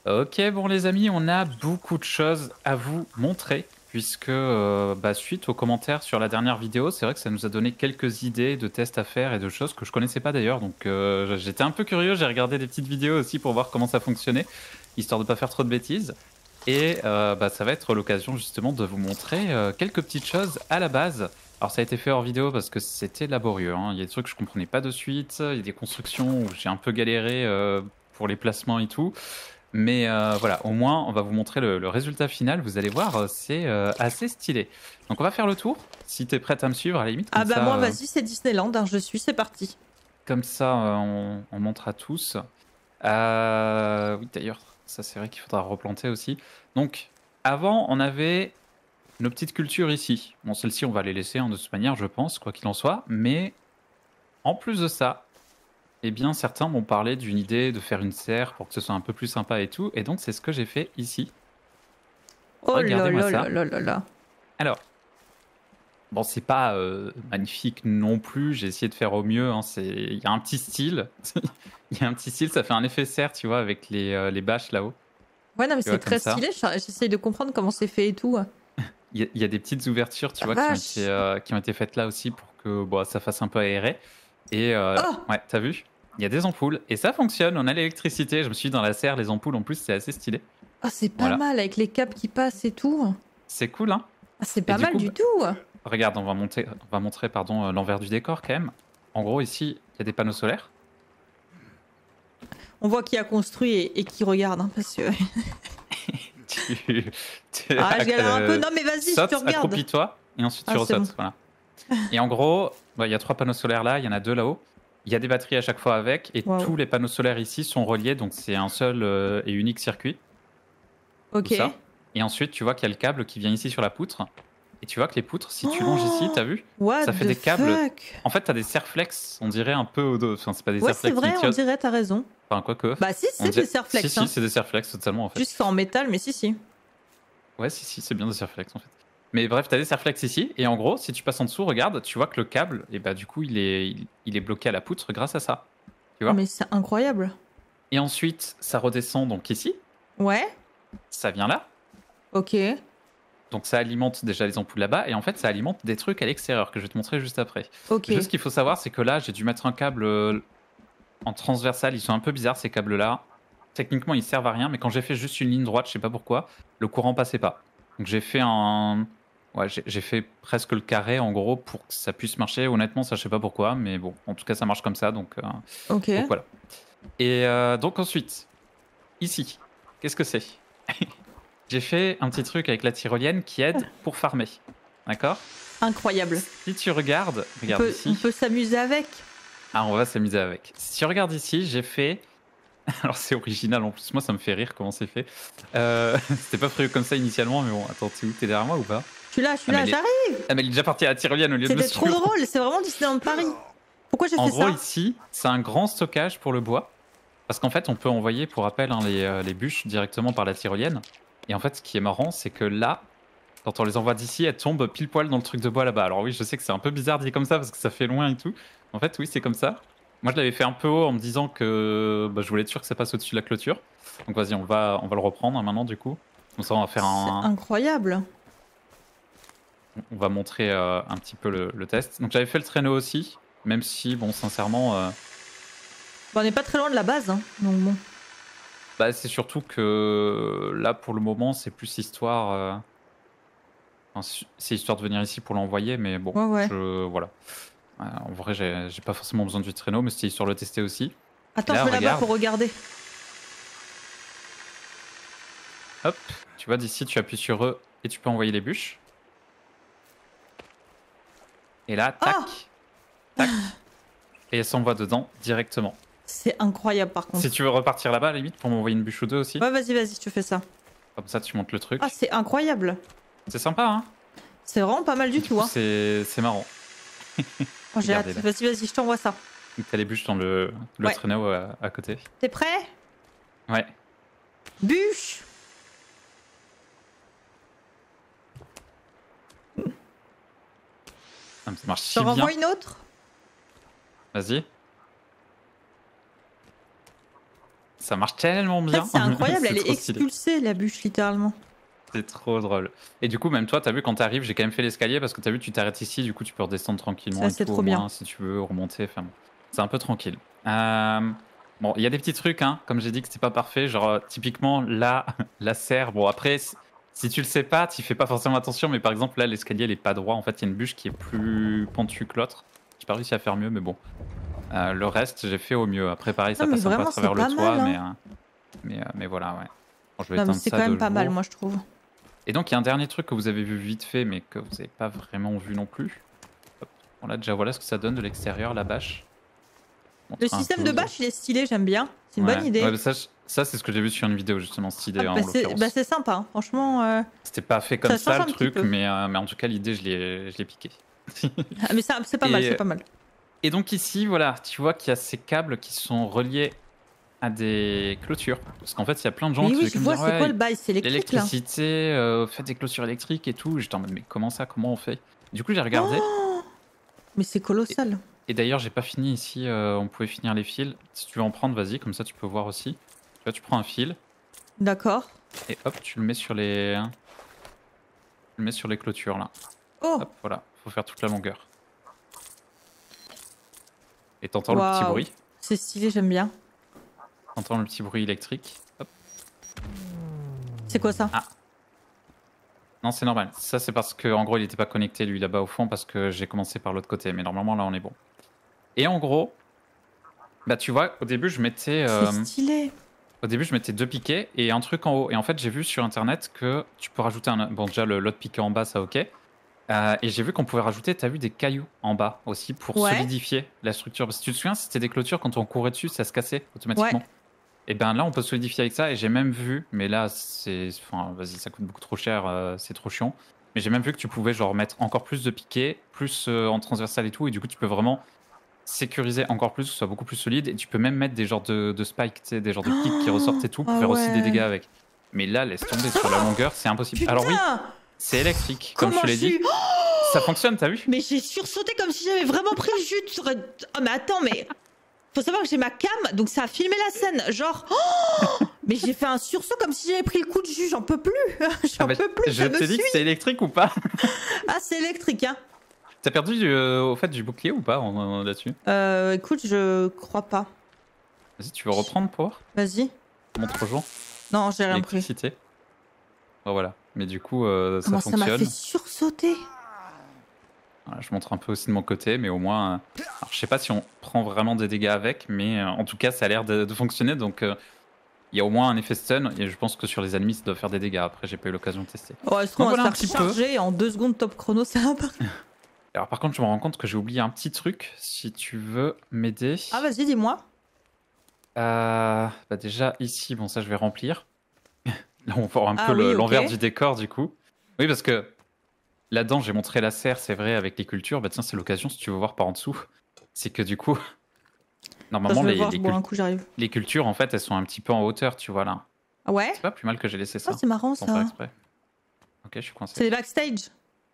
Ok, bon les amis, on a beaucoup de choses à vous montrer, puisque suite aux commentaires sur la dernière vidéo, c'est vrai que ça nous a donné quelques idées de tests à faire et de choses que je connaissais pas d'ailleurs, donc j'étais un peu curieux, j'ai regardé des petites vidéos aussi pour voir comment ça fonctionnait, histoire de pas faire trop de bêtises. Et ça va être l'occasion justement de vous montrer quelques petites choses à la base. Alors ça a été fait hors vidéo parce que c'était laborieux, hein. Il y a des trucs que je comprenais pas de suite, il y a des constructions où j'ai un peu galéré pour les placements et tout. Mais voilà, au moins, on va vous montrer le résultat final. Vous allez voir, c'est assez stylé. Donc, on va faire le tour. Si tu es prête à me suivre, à la limite, Ah bah moi vas-y, c'est Disneyland, hein, je suis, c'est parti. comme ça on montre à tous. Oui, d'ailleurs, ça c'est vrai qu'il faudra replanter aussi. Donc, avant, on avait nos petites cultures ici. Bon, celles-ci, on va les laisser hein, de toute manière, je pense, quoi qu'il en soit. Mais en plus de ça, eh bien, certains m'ont parlé d'une idée de faire une serre pour que ce soit un peu plus sympa et tout. Et donc, c'est ce que j'ai fait ici. Oh là Regardez-moi là ça. là là là là. Alors, bon, c'est pas magnifique non plus. J'ai essayé de faire au mieux, hein. Il y a un petit style. Il y a un petit style, ça fait un effet serre, tu vois, avec les bâches là-haut. Ouais, non mais Tu vois, c'est comme très ça. stylé, j'essaye de comprendre comment c'est fait et tout. Il y a des petites ouvertures, tu La vois, vache. qui ont été faites là aussi pour que bon, ça fasse un peu aéré. Et Oh, ouais, t'as vu? Il y a des ampoules. Et ça fonctionne, on a l'électricité. Je me suis dit, dans la serre, les ampoules, en plus, c'est assez stylé. oh c'est pas Voilà. mal avec les câbles qui passent et tout. C'est cool, hein? Ah, c'est Et pas du mal coup, du tout. regarde, on va montrer pardon, l'envers du décor quand même. En gros, ici, il y a des panneaux solaires. On voit qui a construit et qui regarde, hein, parce que... tu, Ah, je galère un peu. Non mais vas-y, je te sautes, regarde. accroupis-toi, et ensuite tu Ah, c'est bon. ressautes. Voilà. Et en gros, il y a 3 panneaux solaires là, il y en a 2 là-haut. Il y a des batteries à chaque fois avec, et Waouh. tous les panneaux solaires ici sont reliés, donc c'est un seul et unique circuit, tout Ok. ça. Et ensuite, tu vois qu'il y a le câble qui vient ici sur la poutre. Et tu vois que les poutres, si tu longes ici, Oh, t'as vu? what Ça fait the des câbles. fuck. En fait, t'as des serflex, on dirait un peu au dos. Enfin, c'est pas des Ouais, c'est serflex vrai, on lithium. dirait, t'as raison. Enfin, quoi que. Bah si, On c'est des dirait... Si, Serflex, si, hein. c'est des serflex totalement en fait. Juste c'est en métal, mais si, si. Ouais, si, c'est bien des serflex en fait. Mais bref, t'as des serflex ici, et en gros, si tu passes en dessous, regarde, tu vois que le câble, et bah du coup, il est bloqué à la poutre grâce à ça. Tu Oh, vois? mais c'est incroyable. Et ensuite, ça redescend donc ici, Ouais, ça vient là, ok. donc ça alimente déjà les ampoules là-bas, et en fait, ça alimente des trucs à l'extérieur que je vais te montrer juste après. Ok. Juste ce qu'il faut savoir, c'est que là, j'ai dû mettre un câble en transversal, ils sont un peu bizarres ces câbles-là. Techniquement, ils servent à rien, mais quand j'ai fait juste une ligne droite, je sais pas pourquoi, le courant passait pas. Donc j'ai fait un. Ouais, j'ai fait presque le carré en gros pour que ça puisse marcher. Honnêtement, ça je sais pas pourquoi, mais bon, en tout cas ça marche comme ça, Ok. donc voilà. Et donc ensuite, ici, qu'est-ce que c'est? J'ai fait un petit truc avec la tyrolienne qui aide pour farmer. D'accord? Incroyable. Si tu regardes, regarde On ici. peut s'amuser avec. Ah, on va s'amuser avec. Si tu regardes ici, j'ai fait. Alors c'est original en plus, moi ça me fait rire comment c'est fait. C'était pas prévu comme ça initialement, mais bon, attends, t'es où? T'es derrière moi ou pas? Je suis là, j'arrive. Ah mais elle est déjà partie à la tyrolienne au lieu de me C'était trop suivre. drôle, c'est vraiment Disneyland Paris. Pourquoi j'ai En fait gros ça? ici, c'est un grand stockage pour le bois. Parce qu'en fait, on peut envoyer, pour rappel, hein, les bûches directement par la tyrolienne. Et en fait, ce qui est marrant, c'est que là, quand on les envoie d'ici, elles tombent pile poil dans le truc de bois là-bas. Alors oui, je sais que c'est un peu bizarre dit comme ça parce que ça fait loin et tout. En fait, oui, c'est comme ça. Moi, je l'avais fait un peu haut en me disant que je voulais être sûr que ça passe au-dessus de la clôture. Donc vas-y, on va le reprendre hein, maintenant du coup. Comme ça, on va faire C'est incroyable. on va montrer un petit peu le test. Donc j'avais fait le traîneau aussi, même si, bon, sincèrement, Bon, on n'est pas très loin de la base, hein. Donc bon. c'est surtout que là, pour le moment, c'est plus histoire. C'est histoire de venir ici pour l'envoyer, mais bon, Ouais, ouais. voilà. En vrai, j'ai pas forcément besoin du traîneau, mais c'était histoire de le tester aussi. Attends, Là, je vais là-bas regarde. pour regarder. Hop, tu vois, d'ici, tu appuies sur E et tu peux envoyer les bûches. Et là, tac, Ah, tac, et elles s'envoient dedans directement. c'est incroyable par contre. Si tu veux repartir là-bas, à la limite, pour m'envoyer une bûche ou deux aussi. Ouais, vas-y, tu fais ça. Comme ça, tu montes le truc. Ah, c'est incroyable. C'est sympa, hein? C'est vraiment pas mal du tout, coup, hein. c'est marrant. Oh, j'ai hâte. Regardez là. Vas-y, je t'envoie ça. Donc, t'as les bûches dans le Ouais. traîneau à côté. T'es prêt? Ouais. Bûche. Ah, mais ça marche Je si t'en bien. renvoie une autre? Vas-y. Ça marche tellement En bien. fait, c'est incroyable, elle est trop stylé. expulsée, la bûche, littéralement. C'est trop drôle. Et du coup, même toi, t'as vu quand t'arrives, j'ai quand même fait l'escalier parce que t'as vu, tu t'arrêtes ici, du coup, tu peux redescendre tranquillement Ça, et c'est tout, au trop bien. moins, si tu veux remonter. Enfin, bon, c'est un peu tranquille. Bon, il y a des petits trucs, hein, comme j'ai dit que c'était pas parfait. Genre, typiquement, là, la serre. Bon, après, si tu le sais pas, tu fais pas forcément attention, mais par exemple, là, l'escalier, il est pas droit. En fait, il y a une bûche qui est plus pentue que l'autre. J'ai pas réussi à faire mieux, mais bon. Le reste, j'ai fait au mieux. Après, pareil, Non, ça mais passe un peu à vraiment, c'est travers le pas toit, mal, hein. mais voilà, ouais. Bon, je vais Non, mais éteindre c'est ça quand même de pas mal, jour. moi, je trouve. Et donc, il y a un dernier truc que vous avez vu vite fait, mais que vous n'avez pas vraiment vu non plus. Hop. Bon, là, déjà, voilà ce que ça donne de l'extérieur, la bâche. Le Montrer un système peu de aux bâche, autres. il est stylé, j'aime bien. C'est une Ouais, bonne idée. ouais, bah ça c'est ce que j'ai vu sur une vidéo, justement, cette idée, Ah, en bah, l'occurrence. c'est sympa, hein. Franchement. C'était pas fait comme Ça ça, change le un petit truc, peu. mais en tout cas, l'idée, je l'ai piqué. Ah, mais ça, c'est pas mal, c'est Et, pas mal. et donc, ici, voilà, tu vois qu'il y a ces câbles qui sont reliés à des clôtures. Parce qu'en fait, il y a plein de gens Oui, qui oui, faisaient je comme vois, dire, c'est quoi ouais, le bail? C'est électrique, là. l'électricité, faites des clôtures électriques et tout. J'étais en mode, mais comment ça, comment on fait? Du coup, j'ai regardé. Oh, mais c'est Et, colossal. et d'ailleurs, j'ai pas fini ici, on pouvait finir les fils. Si tu veux en prendre, vas-y, comme ça tu peux voir aussi. Tu vois, tu prends un fil D'accord. et hop, tu le mets sur les clôtures là. Oh, Hop, voilà, faut faire toute la longueur. Et t'entends le petit waouh. bruit, C'est stylé, j'aime bien. t'entends le petit bruit électrique. Hop. C'est quoi ça? Ah, non, c'est normal. Ça, c'est parce que en gros, il était pas connecté lui là-bas au fond parce que j'ai commencé par l'autre côté. Mais normalement, là, on est bon. Et en gros, bah tu vois, au début, je mettais. C'est stylé. Au début, je mettais 2 piquets et un truc en haut. Et en fait, j'ai vu sur internet que tu peux rajouter un. Bon, déjà, l'autre piquet en bas, ça ok. Et j'ai vu qu'on pouvait rajouter, t'as vu, des cailloux en bas aussi pour Ouais, solidifier la structure. Parce que tu te souviens, c'était des clôtures, quand on courait dessus, ça se cassait ouais. automatiquement. Et ben là, on peut solidifier avec ça. Et j'ai même vu, mais là, c'est. Enfin, vas-y, ça coûte beaucoup trop cher, c'est trop chiant. Mais j'ai même vu que tu pouvais, genre, mettre encore plus de piquets, plus en transversal et tout. Et du coup, tu peux vraiment sécuriser encore plus, que ce soit beaucoup plus solide. Et tu peux même mettre des genres de spikes, tu sais, des genres de pics qui ressortent et tout, pour Ah faire aussi des ouais. dégâts avec. Mais là, laisse tomber sur la longueur, c'est impossible. Alors oui, Putain! c'est électrique, comme je Comment te je l'ai dit. suis. Ça fonctionne, t'as vu? Mais j'ai sursauté comme si j'avais vraiment pris le jus. Oh, mais attends, mais. Faut savoir que j'ai ma cam, donc ça a filmé la scène. Genre. Oh, mais j'ai fait un sursaut comme si j'avais pris le coup de jus. J'en peux plus. Ah bah, J'en peux plus. je Ça me t'ai dit suit. que c'était électrique ou pas? Ah, c'est électrique, hein. T'as perdu au fait du bouclier ou pas là-dessus? Écoute, je crois pas. Vas-y, tu veux reprendre pour voir? Vas-y. Montre aux gens. Non, j'ai rien pris. L'électricité. Bon, voilà. Mais du coup, ça Comment ça m'a fonctionne. fait sursauter? Voilà, je montre un peu aussi de mon côté, mais au moins. Alors, je sais pas si on prend vraiment des dégâts avec, mais en tout cas, ça a l'air de fonctionner. Donc, il y a au moins un effet stun. Et je pense que sur les ennemis, ça doit faire des dégâts. Après, j'ai pas eu l'occasion de tester. Oh, est-ce Donc, qu'on va voilà un se petit faire peu. charger en 2 secondes top chrono? Ça va pas. Alors, par contre, je me rends compte que j'ai oublié un petit truc. Si tu veux m'aider. Ah, vas-y, dis-moi. Bah déjà, ici, bon, ça, je vais remplir. Là, on voit un Ah peu oui, ok. l'envers du décor, du coup. Oui, parce que là-dedans, j'ai montré la serre, c'est vrai, avec les cultures. Bah tiens, c'est l'occasion, si tu veux voir par en dessous. C'est que du coup, Attends, normalement, je vais les, voir, les je bois cul- un coup, j'arrive. les cultures, en fait, elles sont un petit peu en hauteur, tu vois, là. Ah ouais? C'est pas plus mal que j'ai laissé ça, Ah, c'est marrant sans faire ça. exprès. Ok, je suis C'est coincé. les backstage.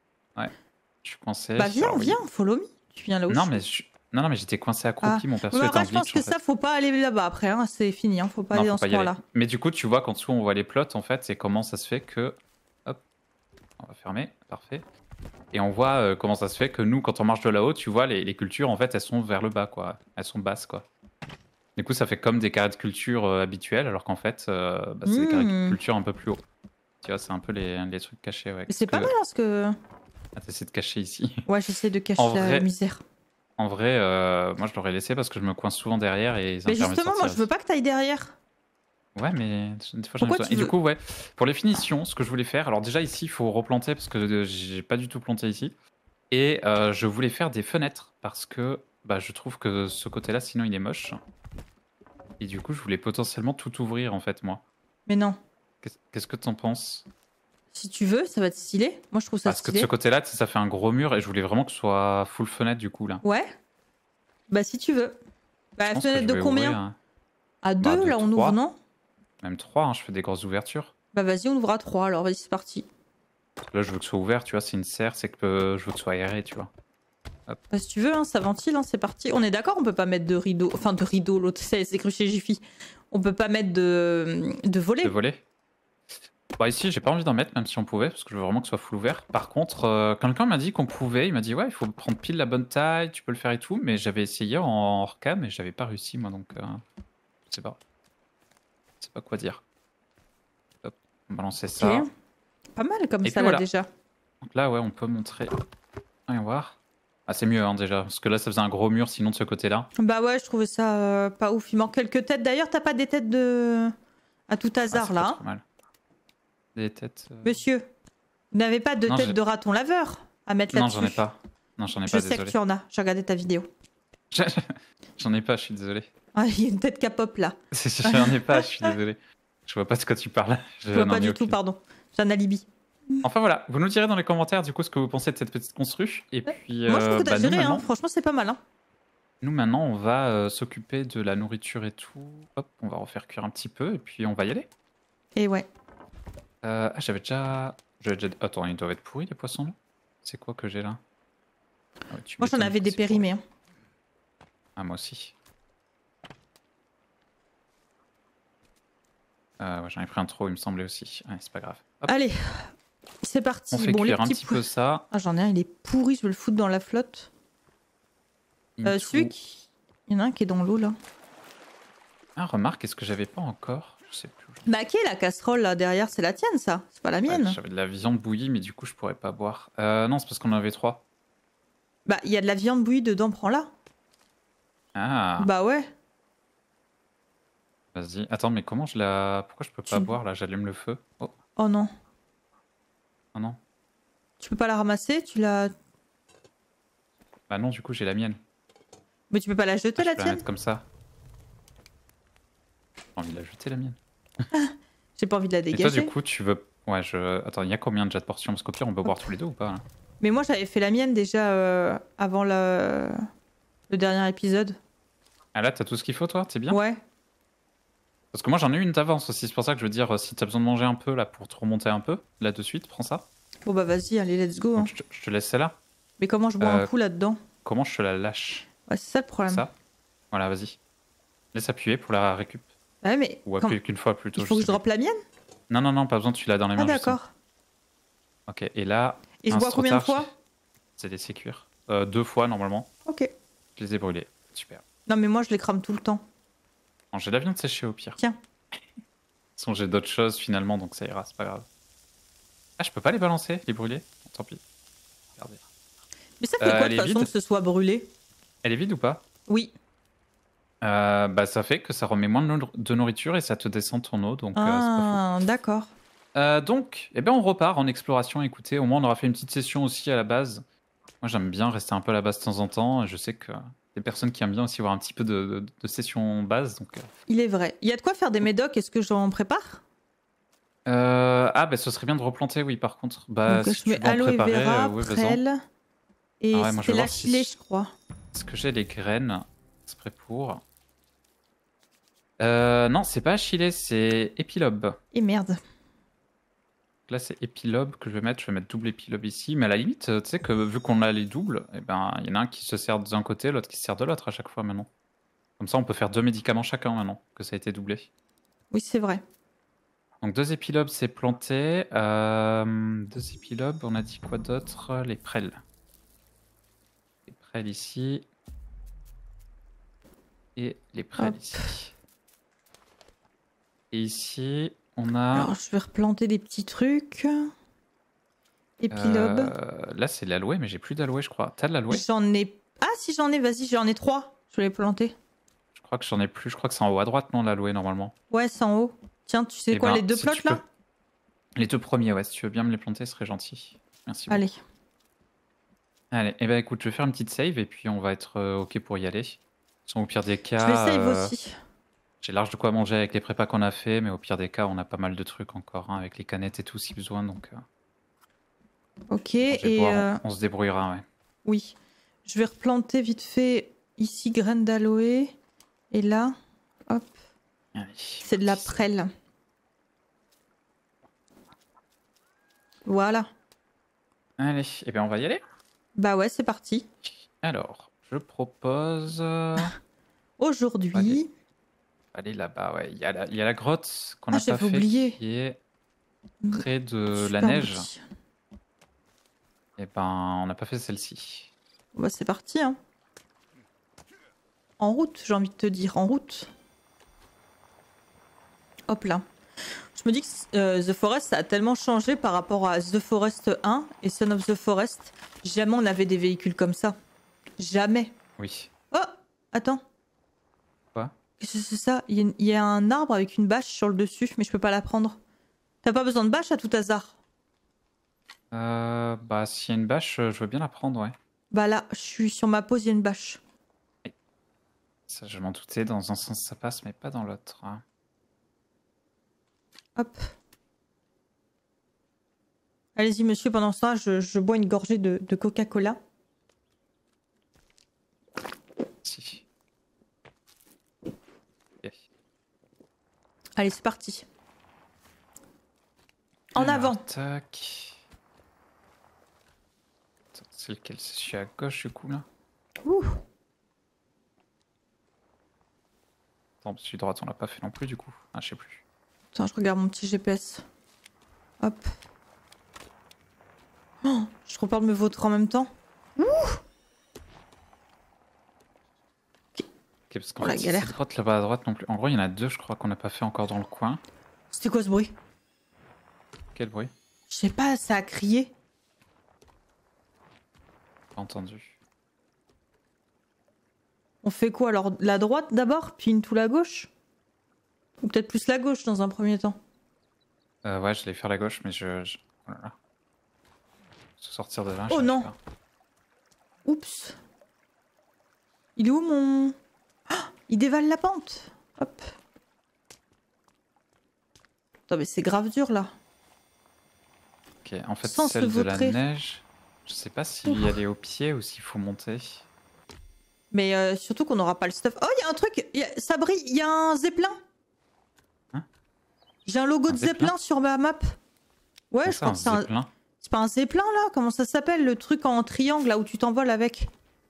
Je suis coincé. Bah viens, Alors, oui. viens, follow me. Tu viens là où Non, je mais suis. non, mais j'étais coincé accroupi, mon perso Ouais, mais est en après, je pense glitch, que en fait. ça, faut pas aller là-bas après, hein. C'est fini, hein. Faut pas Non, aller faut dans pas ce y aller. coin-là. Mais du coup, tu vois qu'en dessous, on voit les plots, en fait, c'est comment ça se fait que... Hop, on va fermer, parfait. Et on voit comment ça se fait que nous, quand on marche de là-haut, tu vois, les cultures, en fait, elles sont vers le bas, quoi. Elles sont basses, quoi. Du coup, ça fait comme des carrés de culture habituels, alors qu'en fait, bah, c'est des carrés de culture un peu plus haut. Tu vois, c'est un peu les trucs cachés, ouais. Mais c'est pas mal, hein, ce que. Ah, t'essaies de cacher ici. Ouais, j'essaie de cacher En la vrai- misère. En vrai, moi, je l'aurais laissé parce que je me coince souvent derrière et ça Mais me permet de justement, moi, sortir je veux pas que t'ailles derrière. Ouais, mais des fois j'en ai Pourquoi besoin. tu Et du veux coup, ouais, pour les finitions, ce que je voulais faire, alors déjà ici, il faut replanter parce que j'ai pas du tout planté ici. Et je voulais faire des fenêtres parce que bah, je trouve que ce côté-là, sinon il est moche. Et du coup, je voulais potentiellement tout ouvrir en fait, moi. Mais non. Qu'est-ce que t'en penses? Si tu veux, ça va te stylé. Moi, je trouve ça Parce que de stylé. ce côté-là, tu sais, ça fait un gros mur et je voulais vraiment que ce soit full fenêtre du coup là. Ouais. Bah, si tu veux. Bah, Je pense que fenêtre je de vais combien? ouvrir, À bah, 2, de là, on 3. ouvre, non? Même 3, hein, je fais des grosses ouvertures. Bah, vas-y, on ouvre à 3, alors vas-y, c'est parti. Là, je veux que ce soit ouvert, tu vois, c'est une serre, c'est que je veux que ce soit aéré, tu vois. Bah, si tu veux, hein, ça ventile, hein, c'est parti. On est d'accord, on peut pas mettre de rideau. Enfin, de rideau, l'autre, c'est écrit chez Jiffy. On peut pas mettre de volet. De voler. Bah ici, j'ai pas envie d'en mettre, même si on pouvait, parce que je veux vraiment que ce soit full ouvert. Par contre, quelqu'un m'a dit qu'on pouvait. Il m'a dit, ouais, il faut prendre pile la bonne taille, tu peux le faire et tout. Mais j'avais essayé en hors cam et j'avais pas réussi, moi, donc je sais pas. Je sais pas quoi dire. Hop, on va lancer ça. Ok. Pas mal comme Et ça, puis là, voilà. déjà. Donc là, ouais, on peut montrer. Voyons voir. Ah, c'est mieux, hein, déjà. Parce que là, ça faisait un gros mur, sinon, de ce côté-là. Bah ouais, je trouvais ça pas ouf. Il manque quelques têtes. D'ailleurs, t'as pas des têtes de... à tout Ah, hasard, c'est là, pas hein. trop mal. Des têtes. Monsieur, vous n'avez pas de Non, tête de raton laveur à mettre non, là-dessus? j'en ai pas. Non, j'en ai Je pas, sais désolé. que tu en as. J'ai regardé ta vidéo. J'en ai pas, je suis désolé. Ah, il y a une tête cap-op là. J'en ai pas, je suis désolé. Je vois pas de quoi tu parles. Je vois n'en pas ai du tout, aucune. pardon. J'ai un alibi. Enfin voilà, vous nous direz dans les commentaires du coup ce que vous pensez de cette petite constru. Et puis, Moi, je trouve que t'as bah, nous, géré, hein. maintenant, Franchement, c'est pas mal, hein. on va s'occuper de la nourriture et tout. Hop, on va refaire cuire un petit peu et puis on va y aller. Et ouais. Ah, Attends, ils doivent être pourris les poissons là. C'est quoi que j'ai là? Ah ouais, tu Moi, j'en m'étonnes avais que des c'est pourri. périmés, hein. Ah, moi aussi. Ouais, j'en ai pris un trop, il me semblait aussi. Ouais, c'est pas grave. Hop, Allez, c'est parti. on fait Bon, les cuire un petits petit peu ça. Ah, j'en ai un, il est pourri, je vais le foutre dans la flotte. Into- Celui qui... Il y en a un qui est dans l'eau, là. Ah, remarque, est-ce que j'avais pas encore? Je sais plus. Bah, qui est la casserole, là, derrière? C'est la tienne, ça? C'est pas la Ouais, mienne. j'avais de la viande bouillie, mais du coup, je pourrais pas boire. Non, c'est parce qu'on en avait 3. Bah, il y a de la viande bouillie dedans, prends-la. Ah, Bah ouais. vas-y. Attends, mais comment je la... Pourquoi je peux pas Tu- boire là? J'allume le feu. Oh, Oh non. oh non. Tu peux pas la ramasser, tu la... Bah non, du coup, j'ai la mienne. Mais tu peux pas la jeter, Ah, je la peux la tienne? mettre comme ça. J'ai envie de la jeter, la mienne. J'ai pas envie de la Et toi, dégager. du coup, tu veux... Ouais, je... Attends, il y a combien déjà de portions? Parce qu'au pire, on peut boire tous les deux ou pas là? Mais moi, j'avais fait la mienne déjà avant le dernier épisode. Ah là, t'as tout ce qu'il faut, toi? T'es bien? Ouais. Parce que moi, j'en ai eu une d'avance aussi. C'est pour ça que je veux dire, si t'as besoin de manger un peu là pour te remonter un peu, là de suite, prends ça. Bon bah vas-y, allez, let's go. Hein. Donc, je te laisse celle-là. Mais comment je bois un coup là-dedans? Comment je te la lâche? Ouais, c'est ça le problème. Ça? Voilà, vas-y. Laisse appuyer pour la récup. Ouais, mais Ou appuyer qu'une fois plutôt. il faut que je sais drop la mienne? plus. Non, non, non, pas besoin, tu l'as dans les mains. Ah justement. d'accord. Ok, et là. Et je mince, bois trop combien de tard, fois? C'est laissé cuire. 2 fois normalement. Ok. Je les ai brûlés. Super. Non mais moi je les crame tout le temps. Bon, j'ai de la viande séchée au pire. Tiens. De toute façon, j'ai d'autres choses finalement, donc ça ira, c'est pas grave. Ah, je peux pas les balancer, les brûler? Bon, tant pis. Regardez. Mais ça fait quoi de elle est toute façon vide. que ce soit brûlé? Elle est vide ou pas? Oui. Bah, ça fait que ça remet moins de nourriture et ça te descend ton eau, donc c'est pas Ah, d'accord. fou. Donc, eh ben, on repart en exploration. Écoutez, au moins, on aura fait une petite session aussi à la base. Moi, j'aime bien rester un peu à la base de temps en temps. Je sais que des personnes qui aiment bien aussi avoir un petit peu de session base. Donc, Il est vrai. Il y a de quoi faire des médocs, est-ce que j'en prépare? ah, bah, ce serait bien de replanter, oui, par contre. Bah, Donc si je tu mets veux en aloe préparer, vera, ouais, vas-y. prêle. Et Ah ouais, moi, je c'était vais la voir si- chilée, je crois. Est-ce que j'ai les graines? C'est prêt pour. Non, c'est pas achillée, c'est épilobe. Et merde. Là, c'est épilobe que je vais mettre. Je vais mettre double épilobe ici. Mais à la limite, tu sais que vu qu'on a les doubles, eh ben, il y en a un qui se sert d'un côté, l'autre qui se sert de l'autre à chaque fois maintenant. Comme ça, on peut faire 2 médicaments chacun maintenant, que ça a été doublé. Oui, c'est vrai. Donc 2 épilobes, c'est planté. 2 épilobes, on a dit quoi d'autre? Les prêles. Les prêles ici. Et les prêles Hop. ici. Et ici, on a... Alors je vais replanter des petits trucs. Épilobe. Là, c'est l'aloe, mais j'ai plus d'aloe, je crois. T'as de l'aloe? J'en ai... Ah si j'en ai, vas-y, j'en ai 3. Je vais les planter. Je crois que j'en ai plus. Je crois que c'est en haut à droite, non, l'aloe, normalement. Ouais, c'est en haut. Tiens, tu sais Eh quoi, ben, les deux si plots tu là? peux. Les 2 premiers, ouais. Si tu veux bien me les planter, ce serait gentil. Merci beaucoup. Allez. Allez, eh ben écoute, je vais faire une petite save et puis on va être OK pour y aller. Au pire des cas, Je vais save aussi. j'ai large de quoi manger avec les prépas qu'on a fait, mais au pire des cas, on a pas mal de trucs encore, hein, avec les canettes et tout si besoin, donc Ok, manger, et boire, on se débrouillera, ouais. oui. Je vais replanter vite fait ici graines d'aloe. Et là, hop, Allez, c'est de la prêle. Voilà. Allez, eh ben on va y aller. Bah ouais, c'est parti. Alors, je propose... Aujourd'hui... Aller là-bas, ouais. Il y a la grotte qu'on n'a pas j'avais fait, oublié. qui est près de la Super neige. outil. Et ben, on n'a pas fait celle-ci. Bah, c'est parti, hein. En route, j'ai envie de te dire, en route. Hop là. Je me dis que The Forest, ça a tellement changé par rapport à The Forest 1 et Son of the Forest. Jamais on avait des véhicules comme ça. Jamais. Oui. Oh, attends. Quoi? Qu'est-ce que c'est ça? Il y a un arbre avec une bâche sur le dessus, mais je peux pas la prendre. T'as pas besoin de bâche à tout hasard? Bah, s'il y a une bâche, je veux bien la prendre, ouais. Bah là, je suis sur ma pause, il y a une bâche. Ça, je m'en doutais, dans un sens ça passe, mais pas dans l'autre. Hein. Hop. Allez-y, monsieur, pendant ce temps, je bois une gorgée de Coca-Cola. Si. Ok. Allez, c'est parti. En Alors, avant. tac. Attends, c'est lequel? C'est celui à gauche, du coup, là? Ouh. Attends, celui de droite, on l'a pas fait non plus, du coup. Ah, je sais plus. Attends, je regarde mon petit GPS. Hop. Oh, je trop peur de me vautrer en même temps. Ouh. Ok, parce qu'en Oh, la fait, galère. cette grotte là-bas à droite non plus. En gros, il y en a deux, je crois, qu'on n'a pas fait encore dans le coin. C'était quoi ce bruit? Quel bruit? Je sais pas, ça a crié. Pas entendu. On fait quoi alors? La droite d'abord, puis une tout la gauche? Ou peut-être plus la gauche dans un premier temps? Ouais, j'allais faire la gauche, mais oh là là. Se sortir de là, Oh j'arrive non. pas. Oups. Il est où mon... Ah, il dévale la pente. Hop. Attends, mais c'est grave dur là. Ok, en fait, Sans se celle de la vautrer. neige, je sais pas s'il y aller au pied ou s'il faut monter. Mais surtout qu'on n'aura pas le stuff. Oh, il y a un truc. Ça brille. Il y a un zeppelin. Hein? J'ai un logo Un de zeppelin zeppelin sur ma map. Ouais, je crois que c'est un... zeppelin. C'est pas un zeppelin là? Comment ça s'appelle le truc en triangle là où tu t'envoles avec?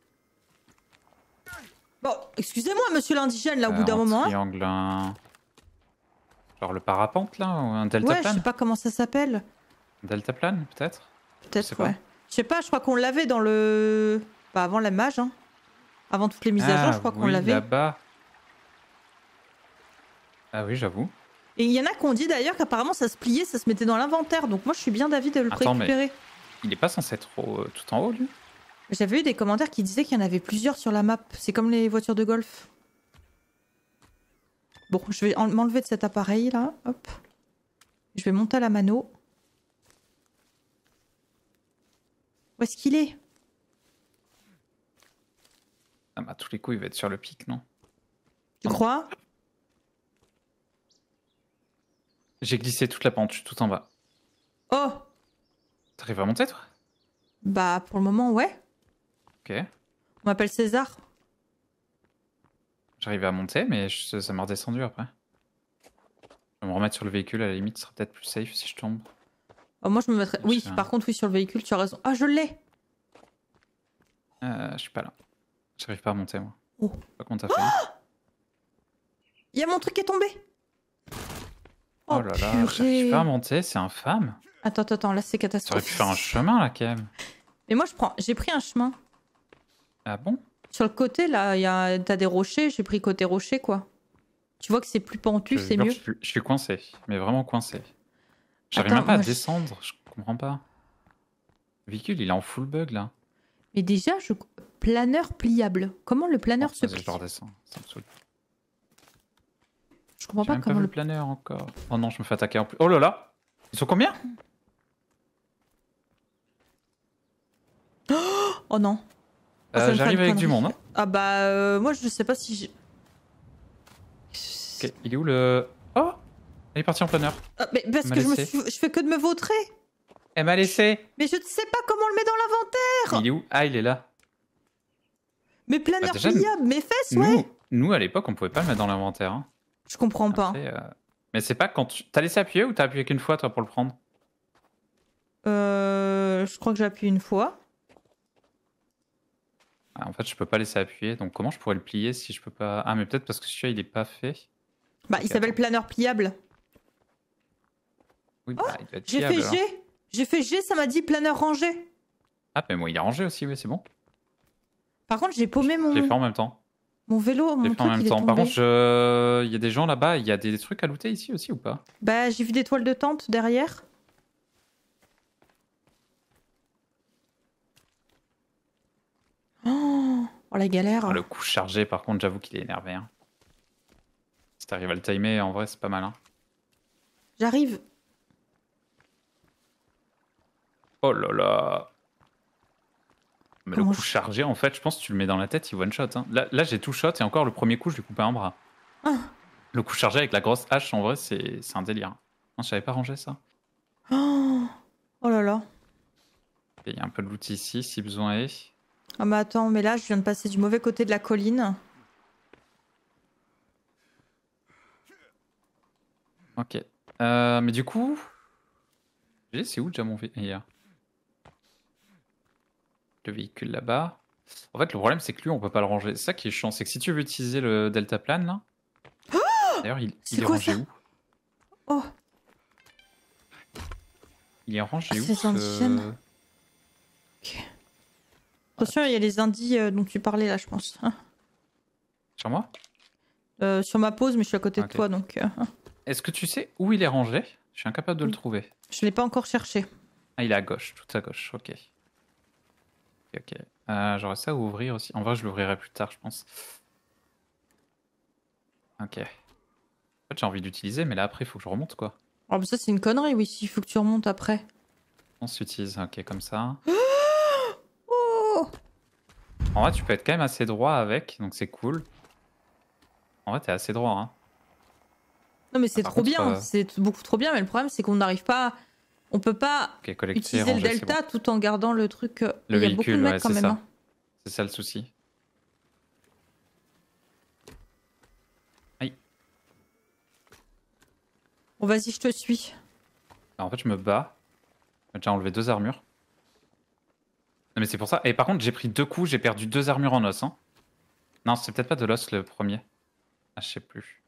Bon, excusez-moi, monsieur l'indigène, là, au bout d'un Un moment. Hein. triangle, genre le parapente là, ou un Ouais, je deltaplane? sais pas comment ça s'appelle. Un deltaplane, peut-être? Je sais Peut-être, pas. ouais. Je sais pas, je crois qu'on l'avait dans le... Bah, avant la mage, hein. Avant toutes les mises à jour, je crois qu'on oui, l'avait. là-bas. Ah oui, j'avoue. Et il y en a qui ont dit d'ailleurs qu'apparemment ça se pliait, ça se mettait dans l'inventaire. Donc moi, je suis bien d'avis de le Attends, récupérer. Il est pas censé être tout en haut, lui? J'avais eu des commentaires qui disaient qu'il y en avait plusieurs sur la map. C'est comme les voitures de golf. Bon, je vais m'enlever de cet appareil là. Hop. Je vais monter à la mano. Où est-ce qu'il est? Ah bah, à tous les coups, il va être sur le pic, non? Tu crois? J'ai glissé toute la pente, je suis tout en bas. Oh! T'arrives à monter, toi? Bah, pour le moment, ouais. Ok. On m'appelle César. J'arrivais à monter, mais ça m'a redescendu après. Je vais me remettre sur le véhicule, à la limite, ce sera peut-être plus safe si je tombe. Oh, moi, je me mettrais. Oui, Tiens. par contre, oui, sur le véhicule, tu as raison. Ah, je l'ai! Je suis pas là. J'arrive pas à monter, moi. Oh. Je sais pas comment t'as fait. Il y a mon truc qui est tombé! Oh là là, purée. j'arrive pas à monter, c'est infâme. Attends, là, c'est T'aurais catastrophique. pu faire un chemin, là, quand même. Mais moi, j'ai pris un chemin. Ah bon? Sur le côté, là, t'as des rochers. J'ai pris côté rocher, quoi. Tu vois que c'est plus pentu, Je c'est jure, mieux. je suis coincé, mais vraiment coincé. J'arrive Attends, même pas à moi, descendre, je comprends pas. Le véhicule, il est en full bug, là. Mais déjà, planeur pliable. Comment le planeur Bon, se vas-y, plie? je redescends, ça me saoule. Je comprends J'ai pas même pas comment vu le... le planeur encore. Oh non, je me fais attaquer en plus. Oh là là! Ils sont combien? Oh non. Oh, ça me fait J'arrive une avec du connerie. monde. Hein. Ah bah, moi, je sais pas si j'ai... Ok, il est où le... Oh! Elle est partie en planeur. Ah, mais parce m'a que laissé. je fais que de me vautrer. Elle m'a laissé! Mais je ne sais pas comment on le met dans l'inventaire. Il est où? Ah, il est là. Mais planeur Bah, déjà, pliable, mes fesses, ouais. Nous, à l'époque, on pouvait pas le mettre dans l'inventaire. Hein. Je comprends pas. Après, mais c'est pas quand tu... T'as laissé appuyer ou t'as appuyé qu'une fois, toi, pour le prendre? Je crois que j'ai appuyé une fois. Ah, en fait, je peux pas laisser appuyer. Donc, comment je pourrais le plier si je peux pas... Ah, mais peut-être parce que celui-là, il est pas fait. Bah, Ok, il s'appelle attends. planeur pliable. Oui, Oh, bah, il doit être j'ai fait pliable G. alors. J'ai fait G, ça m'a dit planeur rangé. Ah, mais moi, il est rangé aussi, oui, c'est bon. Par contre, j'ai Je paumé je l'ai fait en même temps. mon vélo, Je l'ai mon fait en truc, même il est temps. Par tombé. contre, il y a des gens là-bas. Il y a des trucs à looter ici aussi ou pas? Bah, j'ai vu des toiles de tente derrière. Oh, la Ah, galère. le coup chargé, par contre, j'avoue qu'il est énervé. Hein. Si t'arrives à le timer, en vrai, c'est pas mal. Hein. J'arrive. Oh là là. Mais le Comment coup je... chargé, en fait, je pense que tu le mets dans la tête, il one shot. Hein. Là j'ai tout shot et encore le premier coup, je lui coupais un bras. Ah. Le coup chargé avec la grosse hache, en vrai, c'est un délire. Non, je savais pas ranger ça. Oh, oh là là. Il y a un peu de loot ici, si besoin est. Ah mais attends, mais là, je viens de passer du mauvais côté de la colline. Ok. Mais du coup... C'est où déjà mon véhicule? Le véhicule là-bas. En fait, le problème, c'est que lui, on peut pas le ranger. C'est ça qui est chiant, c'est que si tu veux utiliser le deltaplane, là... D'ailleurs, il C'est est quoi rangé ça? où? Oh, Il est rangé où, c'est les indigènes. ce... Ok. Attention, il y a les indis dont tu parlais là, je pense. Sur moi? Sur ma pause, mais je suis à côté de Ok. toi, donc Est-ce que tu sais où il est rangé? Je suis incapable de le trouver. je l'ai pas encore cherché. Ah, il est à gauche, tout à gauche, ok. Ok. J'aurais ça à ouvrir aussi. En vrai, je l'ouvrirai plus tard, je pense. Ok. En fait, j'ai envie d'utiliser, mais là, après, il faut que je remonte, quoi. Oh, mais ça, c'est une connerie, oui, s'il faut que tu remontes après. On s'utilise, ok, comme ça. Oh, En vrai, tu peux être quand même assez droit avec, donc c'est cool. En vrai, t'es assez droit, hein. non, mais c'est Par trop contre, bien, c'est beaucoup trop bien, mais le problème, c'est qu'on n'arrive pas. On peut pas ok, collecter, utiliser le ranger, c'est bon. delta tout en gardant le truc. Le Il y a beaucoup de véhicule, mecs ouais, quand c'est même. ça. Hein. C'est ça le souci. Aïe. Bon, vas-y, je te suis. Alors, en fait, je me bats. J'ai déjà enlevé 2 armures. Non, mais c'est pour ça. Et par contre, j'ai pris 2 coups, j'ai perdu 2 armures en os. Hein. Non, c'est peut-être pas de l'os le premier. Ah, je sais plus.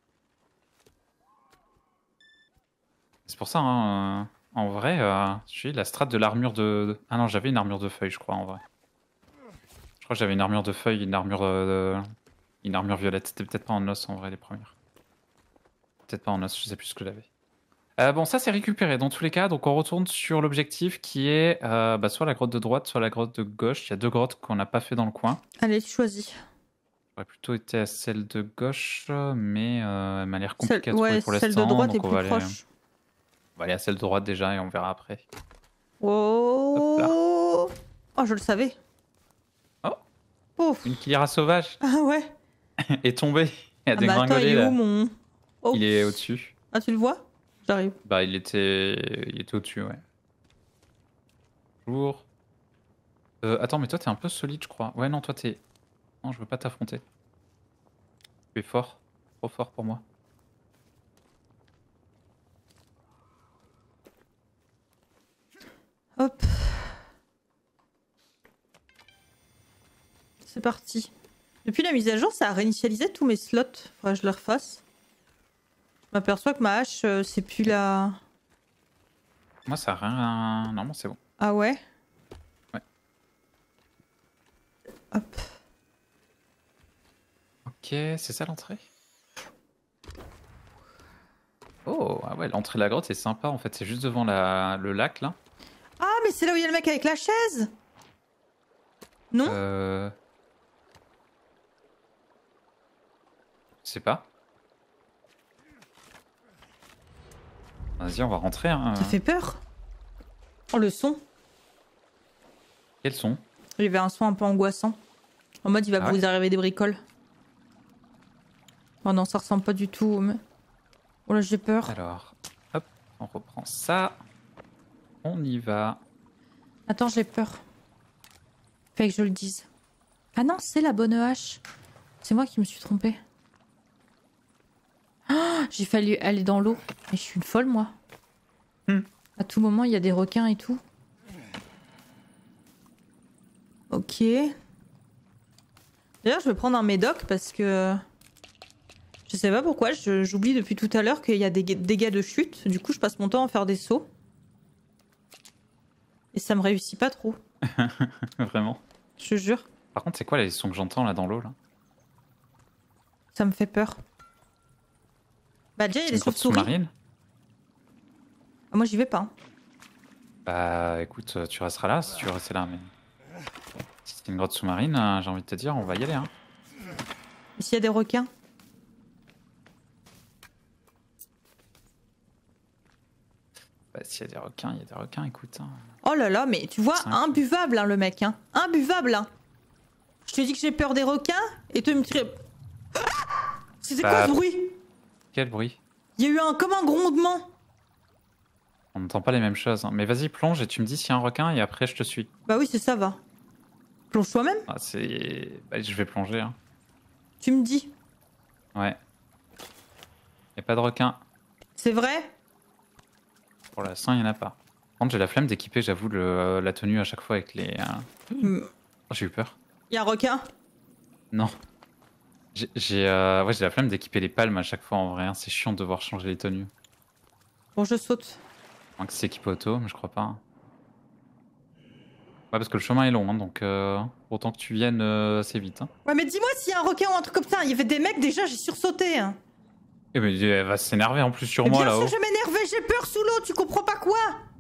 C'est pour ça, hein, en vrai, j'ai la strat de l'armure de... Ah non, j'avais une armure de feuille, je crois, en vrai. Je crois que j'avais une armure de feuille, une armure violette. C'était peut-être pas en os, en vrai, les premières. Peut-être pas en os, je sais plus ce que j'avais. Bon, ça c'est récupéré dans tous les cas, donc on retourne sur l'objectif qui est soit la grotte de droite, soit la grotte de gauche. Il y a 2 grottes qu'on n'a pas fait dans le coin. Allez, tu choisis. J'aurais plutôt été à celle de gauche, mais elle m'a l'air compliquée à trouver Ouais, pour celle de l'instant, droite est donc plus proche. on va aller à celle de droite déjà et on verra après. Hop là. Oh, oh, je le savais. Oh, Ouf. une Kilira sauvage Ah ouais. est tombée. Elle a Ah bah attends, il dégringolé est où là. mon... Oh. Il est au-dessus. Ah, tu le vois? J'arrive. Bah, il était au-dessus, ouais. Bonjour. Attends, mais toi t'es un peu solide, je crois. Ouais, non, toi t'es. Non, je veux pas t'affronter. Tu es fort. Trop fort pour moi. Hop. C'est parti. Depuis la mise à jour, ça a réinitialisé tous mes slots. Faudrait que je le refasse. Je m'aperçois que ma hache, c'est plus la... Moi, ça a rien. Non, c'est bon. Ah ouais? Ouais. Hop. Ok, c'est ça l'entrée? Oh, ah ouais, l'entrée de la grotte, c'est sympa en fait. C'est juste devant le lac là. Ah, mais c'est là où il y a le mec avec la chaise? Non? Je sais pas. Vas-y, on va rentrer. Hein. Ça fait peur. Oh, le son. Quels sont? Il y avait un son un peu angoissant. En mode, il va Ah vous ouais arriver des bricoles. Oh non, ça ressemble pas du tout. Mais... Oh là, j'ai peur. Alors, hop, on reprend ça. On y va. Attends, j'ai peur. Fait que je le dise. Ah non, c'est la bonne hache. C'est moi qui me suis trompée. Oh, j'ai fallu aller dans l'eau. Mais je suis une folle, moi. À tout moment, il y a des requins et tout. Ok. D'ailleurs, je vais prendre un médoc parce que... Je sais pas pourquoi, j'oublie depuis tout à l'heure qu'il y a des dégâts de chute. Du coup, je passe mon temps à faire des sauts. Et ça me réussit pas trop. Vraiment. Je te jure. Par contre, c'est quoi les sons que j'entends là dans l'eau là? Ça me fait peur. Bah déjà, il y a C'est des une grotte chauves-souris. sous-marine? Ah, moi, j'y vais pas. Hein. Bah écoute, tu resteras là si tu veux rester là. Mais si c'est une grotte sous-marine, j'ai envie de te dire, on va y aller. Hein. Et s'il y a des requins? Bah s'il y a des requins, il y a des requins, écoute. Hein. Oh là là, mais tu vois, imbuvable hein, le mec. Hein. Imbuvable. Hein. Je te dis que j'ai peur des requins et toi, il me tire... C'était quoi ce bruit? Quel bruit? Il y a eu comme un grondement. On n'entend pas les mêmes choses. Hein. Mais vas-y, plonge et tu me dis s'il y a un requin et après je te suis. Bah oui, c'est ça, va. Plonge toi-même. Ah, bah, je vais plonger. Hein. Tu me dis. Ouais. Y a pas de requin. C'est vrai? Pour l'instant, il n'y en a pas. Par contre, j'ai la flemme d'équiper, j'avoue, la tenue à chaque fois avec les... Oh, j'ai eu peur. Il y a un requin? Non. J'ai la flemme d'équiper les palmes à chaque fois en vrai. Hein. C'est chiant de devoir changer les tenues. Bon, je saute. À moins que c'est équipé auto, mais je crois pas. Hein. Ouais, parce que le chemin est long, hein, donc autant que tu viennes assez vite. Hein. Ouais, mais dis-moi s'il y a un requin ou un truc comme ça. Il y avait des mecs déjà, j'ai sursauté. Hein. Eh mais elle va s'énerver en plus sur Mais moi bien là-haut. sûr, je m'énervais, j'ai peur sous l'eau, tu comprends pas quoi?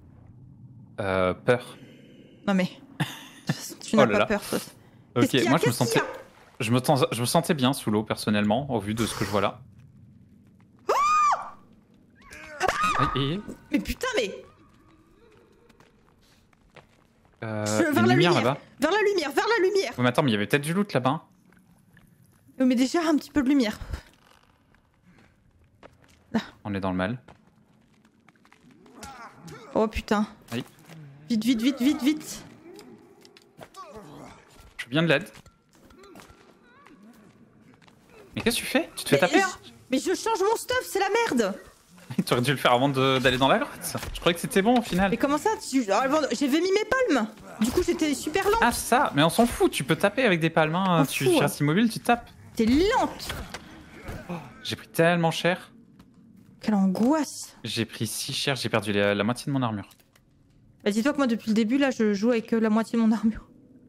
Peur. Non mais. Tu n'as pas peur, toi. Ok, moi je me sentais bien sous l'eau personnellement, au vu de ce que je vois là. Mais putain, mais. Vers la lumière là-bas. Vers la lumière, vers la lumière. Ouais, mais attends, mais il y avait peut-être du loot là-bas. Mais déjà un petit peu de lumière. Là. On est dans le mal. Oh putain. Oui. Vite, vite, vite, vite, vite. Je veux bien de l'aide. Mais qu'est-ce que tu fais? Tu te fais taper? Mais je change mon stuff, c'est la merde. Tu aurais dû le faire avant d'aller dans la grotte. Je croyais que c'était bon au final. Mais comment ça? J'avais mis mes palmes. Du coup, j'étais super lente. Ah, ça? Mais on s'en fout, tu peux taper avec des palmes. Hein. Tu restes immobile, tu tapes. T'es lente. Oh, j'ai pris tellement cher. Quelle angoisse. J'ai pris si cher, j'ai perdu la moitié de mon armure. Bah dis-toi que moi depuis le début là je joue avec la moitié de mon armure.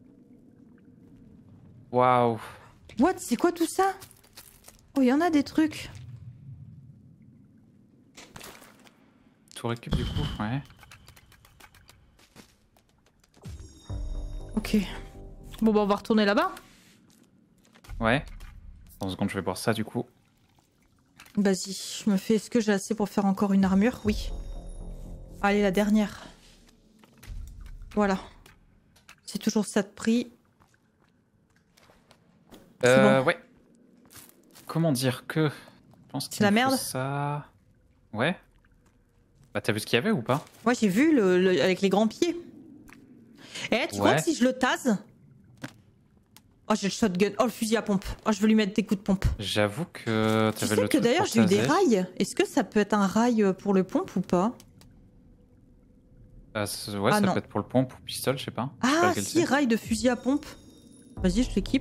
Waouh. What? C'est quoi tout ça? Oh il y en a des trucs. Tout récup du coup, ouais. Ok. Bon bah on va retourner là-bas. Ouais. Dans une seconde je vais boire ça du coup. Vas-y, je me fais... Est-ce que j'ai assez pour faire encore une armure? Oui. Allez, la dernière. Voilà. C'est toujours ça de prix. Bon. Ouais. Comment dire que... C'est la merde? Ça... Ouais. Bah t'as vu ce qu'il y avait ou pas? Ouais, j'ai vu avec les grands pieds. Eh, tu crois que si je le tase... Oh, j'ai le shotgun. Oh, le fusil à pompe. Oh, je veux lui mettre des coups de pompe. J'avoue que tu sais que d'ailleurs, j'ai eu des rails. Est-ce que ça peut être un rail pour le pompe ou pas? Ouais, ça peut être pour le pompe ou pistolet, je sais pas. Ah, si, rail de fusil à pompe. Vas-y, je l'équipe.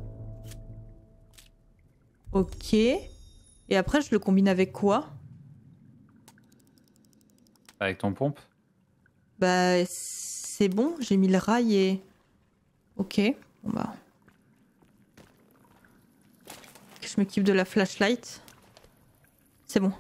Ok. Et après, je le combine avec quoi? Avec ton pompe? Bah, c'est bon. J'ai mis le rail et... Ok. Bon bah... Je m'équipe de la flashlight. C'est bon.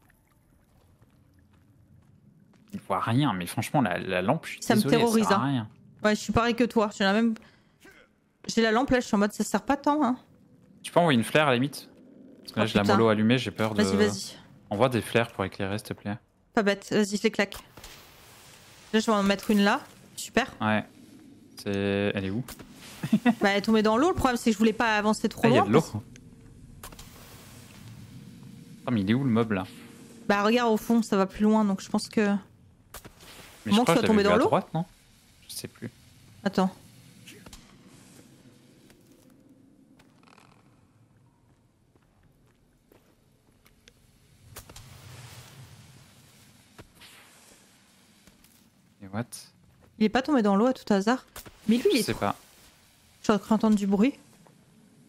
Il voit rien, mais franchement, la lampe, je suis ça désolé, me terrorise. Ça sert à rien. Ouais, je suis pareil que toi. J'ai la lampe là, je suis en mode ça sert pas tant. Hein. Tu peux envoyer une flaire à la limite? Parce que là, j'ai la mollo allumée, j'ai peur de... Vas-y. Envoie des flaires pour éclairer, s'il te plaît. Pas bête, vas-y, je les claque. Là, je vais en mettre une là. Super. Ouais. Elle est où? Bah, elle est tombée dans l'eau. Le problème, c'est que je voulais pas avancer trop loin. Il y a de l'eau. Oh, mais il est où le mob là? Bah regarde au fond, ça va plus loin donc je pense que... Mais je crois que je l'avais vu à droite, non? Je sais plus. Attends. Et what? Il est pas tombé dans l'eau à tout hasard? Mais lui il est... Je sais pas. Je suis en train d'entendre du bruit.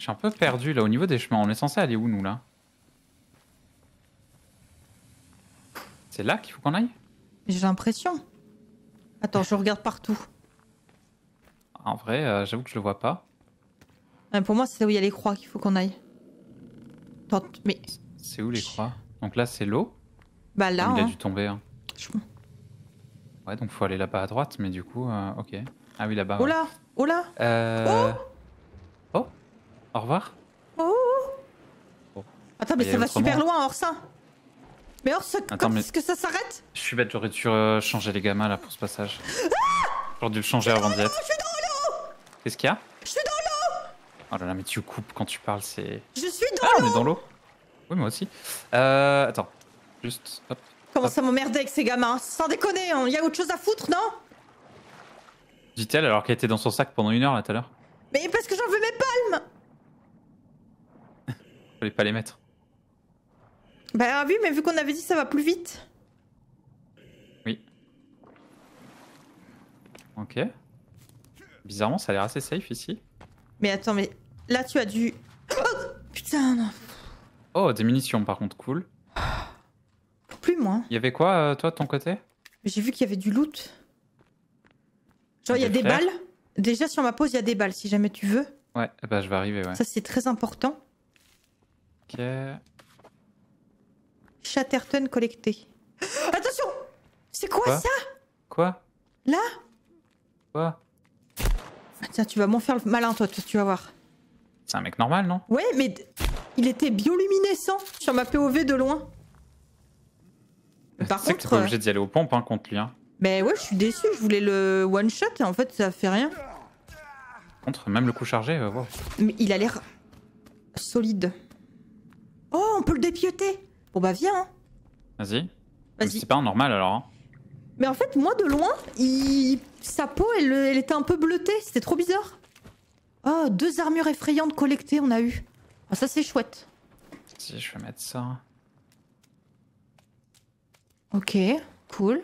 suis un peu perdu là au niveau des chemins. On est censé aller où nous là? C'est là qu'il faut qu'on aille? J'ai l'impression. Attends, je regarde partout. En vrai, j'avoue que je le vois pas. Pour moi, c'est là où il y a les croix qu'il faut qu'on aille. Attends, mais... C'est où les croix? Donc là, c'est l'eau. Bah là, Il a hein. dû tomber. Hein. Ouais, donc faut aller là-bas à droite, mais du coup, ok. Ah oui, là-bas. Oh Ouais. là, oh là. Oh, au revoir. Oh. Bon. Attends, mais Il y ça a va autrement. super loin, Orsa. Mais Orsa, Attends, quand mais- est-ce que ça s'arrête? Je suis bête, j'aurais dû changer les gammas là pour ce passage. J'aurais dû le changer avant d'y être. Je suis dans l'eau. Qu'est-ce qu'il y a? Je suis dans l'eau. Oh là là, mais tu coupes quand tu parles, c'est... Je suis dans Ah, l'eau. on est dans l'eau. Oui, moi aussi. Attends. Juste, hop. Comment ça m'emmerder avec ces gamins? Sans déconner, il y a autre chose à foutre, non? Dit-elle alors qu'elle était dans son sac pendant 1 heure là tout à l'heure. Mais parce que j'en veux mes palmes. Fallait pas les mettre. Bah oui, mais vu qu'on avait dit ça va plus vite. Oui. Ok. Bizarrement, ça a l'air assez safe ici. Mais attends, mais là tu as dû... Oh, putain, non. Oh, des munitions par contre, cool. Plus moi. Il y avait quoi, toi, de ton côté? J'ai vu qu'il y avait du loot. Genre, il y a Des des flares. balles. Déjà, sur ma pause, il y a des balles, si jamais tu veux. Ouais, bah je vais arriver, ouais. Ça, c'est très important. Ok. Chatterton collecté. Attention! C'est quoi, Quoi ça? Quoi? Là? Quoi? Ah, tiens, tu vas m'en faire le malin, toi, tu vas voir. C'est un mec normal, non? Ouais, mais il était bioluminescent sur ma POV de loin. Par Tu sais que t'es contre... pas obligé d'y aller aux pompes hein, contre lui. Hein. Mais ouais, je suis déçue, je voulais le one shot et en fait ça fait rien. Contre, même le coup chargé, wow. Mais il a l'air solide. Oh, on peut le dépiauter. Bon bah viens. Hein. Vas-y. Vas-y. C'est pas un normal alors. Hein. Mais en fait, moi de loin, sa peau, elle était un peu bleutée. C'était trop bizarre. Oh, 2 armures effrayantes collectées, on a eu. Ah, ça c'est chouette. Si je vais mettre ça. Ok, cool.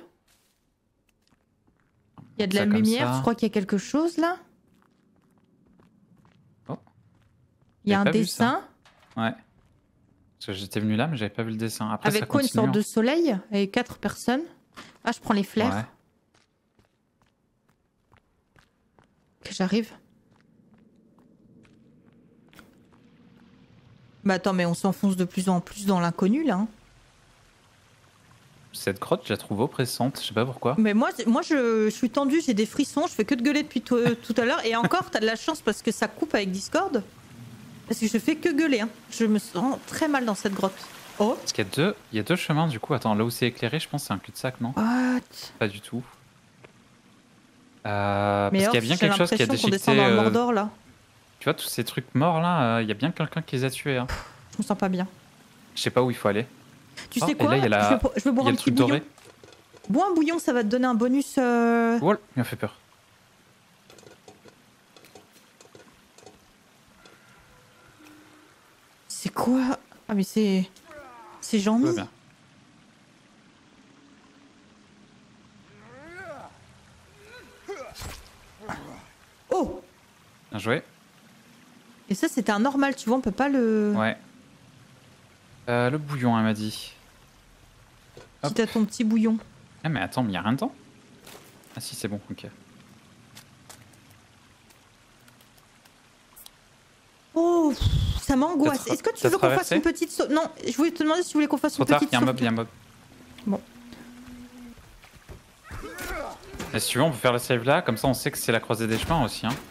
Il y a de la Ça comme lumière, ça. je crois qu'il y a quelque chose là. Oh. Il y a J'avais un pas vu dessin. Ouais. Parce que j'étais venu là, mais j'avais pas vu le dessin. Après, ça Avec quoi, une continue, sorte hein. de soleil avec 4 personnes. Ah, je prends les flares. Ouais. Ok, j'arrive. Bah attends, mais on s'enfonce de plus en plus dans l'inconnu là. Hein. Cette grotte, je la trouve oppressante. Je sais pas pourquoi. Mais moi je suis tendue, j'ai des frissons, je fais que de gueuler depuis tout à l'heure. Et encore, t'as de la chance parce que ça coupe avec Discord. Parce que je fais que gueuler. Hein. Je me sens très mal dans cette grotte. Oh, Parce qu'il y a deux chemins du coup. Attends, là où c'est éclairé, je pense que c'est un cul-de-sac, non? what? Pas du tout. Parce Mais qu'il y a Orf, bien j'ai quelque chose qui a l'impression qu'on déchiqueté. descend dans le Mordor là. Tu vois, tous ces trucs morts là, il y a bien quelqu'un qui les a tués. Hein. Je me sens pas bien. Je sais pas où il faut aller. Tu Oh, sais et quoi? là, il y a la- Je vais boire Il y a un le petit truc bouillon. doré. Bois un bouillon, ça va te donner un bonus. Oh, il m'a fait peur. C'est quoi? Ah mais c'est Tout va Jean-Mi. bien. Oh! Bien joué. Et ça c'était un normal, tu vois, on peut pas le... Ouais. Le bouillon, elle m'a dit. Si t'as ton petit bouillon. Ah mais attends, mais y a rien dedans? Ah si, c'est bon, ok. Oh, pff, ça m'angoisse. T'as Est-ce que tu t'as veux qu'on fasse traversé une petite sauce? Non, je voulais te demander si tu voulais qu'on fasse Trop une tard, petite y a un sauce. mob, y a un mob. Bon. Et si tu veux, on peut faire le save là, comme ça on sait que c'est la croisée des chemins aussi. Hein.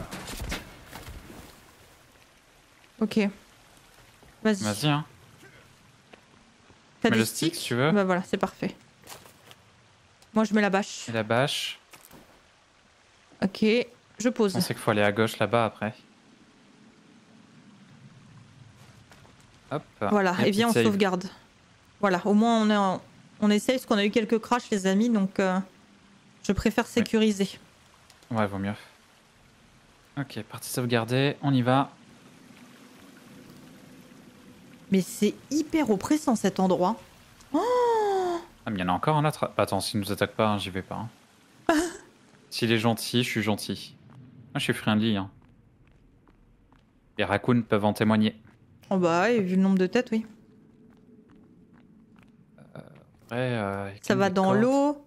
Ok. Vas-y. Vas-y, hein. T'as Mets des le stick, si tu veux. Bah voilà, c'est parfait. Moi je mets la bâche. Et la bâche. Ok, je pose. On sait qu'il faut aller à gauche là-bas après. Hop. Voilà, et viens on petite save. sauvegarde. Voilà, au moins on essaye parce qu'on a eu quelques crashs les amis, donc je préfère sécuriser. Ouais, vaut mieux. Ok, partie sauvegardée, on y va. Mais c'est hyper oppressant cet endroit. Ah, mais il y en a encore un autre. Bah, attends, s'il nous attaque pas, hein, j'y vais pas. Hein. S'il est gentil, je suis gentil. Moi, je suis friendly. Hein. Les raccoons peuvent en témoigner. Oh bah, et vu le nombre de têtes, oui. Après, Ça va dans l'eau.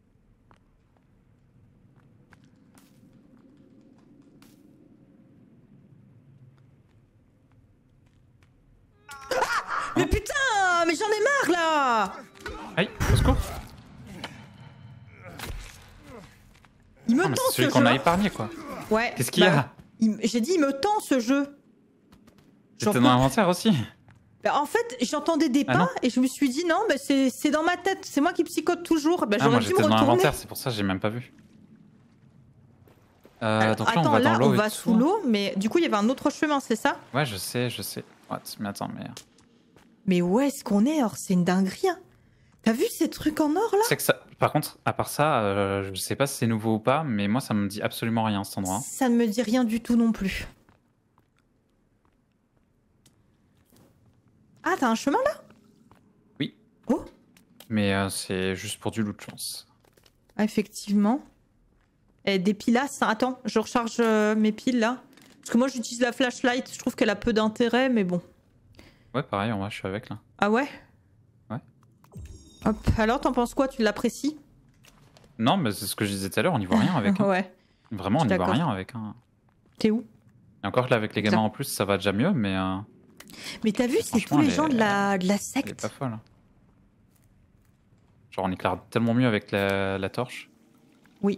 Mais putain, mais j'en ai marre là. Aïe, au secours. Il me Ah, mais tend c'est ce celui jeu. qu'on a épargné quoi. Ouais. Qu'est-ce qu'il y a? J'ai dit il me tend ce jeu. C'était dans l'inventaire aussi. Bah, en fait, j'entendais des Ah pas non. et je me suis dit non, bah, c'est dans ma tête, c'est moi qui psychote toujours. Bah, Ah, moi j'aurais dû j'étais me dans retourner. l'inventaire, c'est pour ça que j'ai même pas vu. Alors, Donc là attends, on va dans l'eau. on et va tout. sous l'eau, mais du coup il y avait un autre chemin, c'est ça? Ouais, je sais. What? Mais attends, mais. Mais où est-ce qu'on est? Or, c'est une dinguerie. Hein. T'as vu ces trucs en or là? C'est que ça. Par contre, à part ça, je sais pas si c'est nouveau ou pas, mais moi ça me dit absolument rien cet endroit. Ça ne me dit rien du tout non plus. Ah, t'as un chemin là? Oui. Oh, Mais c'est juste pour du loot, je pense. ah, effectivement. Et des pilasses. Attends, je recharge mes piles là. Parce que moi j'utilise la flashlight, je trouve qu'elle a peu d'intérêt, mais bon. Ouais, pareil, en vrai, je suis avec là. Ah ouais? Ouais. Hop, alors t'en penses quoi? Tu l'apprécies? Non, mais c'est ce que je disais tout à l'heure, on n'y voit rien avec. Hein. Ouais. Vraiment, on Je suis n'y voit d'accord. rien avec. Hein. T'es où? Et encore que là, avec les gamins en plus, ça va déjà mieux, mais Mais t'as vu, c'est tous franchement, les elle gens est- de la elle est secte. pas folle. Genre, on éclaire tellement mieux avec la torche. Oui.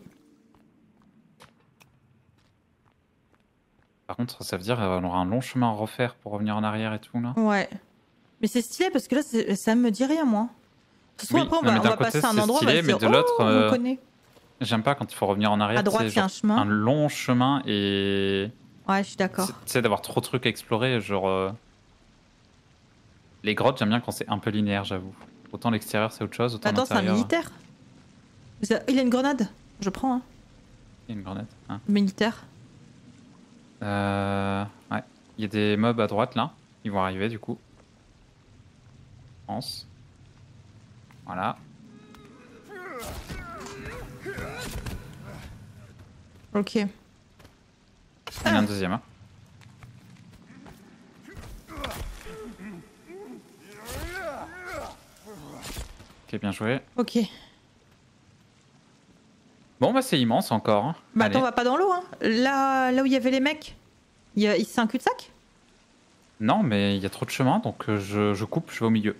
Par contre, ça veut dire qu'on aura un long chemin à refaire pour revenir en arrière et tout là. Ouais. Mais c'est stylé parce que là, ça me dit rien, moi. De toute façon, Oui, après, on non, mais va d'un passer côté, à un c'est endroit, on va stylé, se mais dire, de l'autre, oh, on connaît. J'aime pas quand il faut revenir en arrière. À droite, tu sais, il y a un genre, chemin. un long chemin et. Ouais, je suis d'accord. Tu sais, d'avoir trop de trucs à explorer. Genre. Les grottes, j'aime bien quand c'est un peu linéaire, j'avoue. Autant l'extérieur, c'est autre chose, autant Attends, c'est un l'intérieur. militaire. Il a une grenade. Je prends, hein. Il y a une grenade. Hein. Militaire. Ouais. Il y a des mobs à droite là. Ils vont arriver du coup. Je pense. Voilà. Ok. Il y en a un deuxième. Hein. Ok, bien joué. Ok. Bon, bah c'est immense encore. Hein. Bah Allez. attends, on va pas dans l'eau, hein. Là où il y avait les mecs. C'est un cul-de-sac? Non, mais il y a trop de chemin, donc je coupe, je vais au milieu.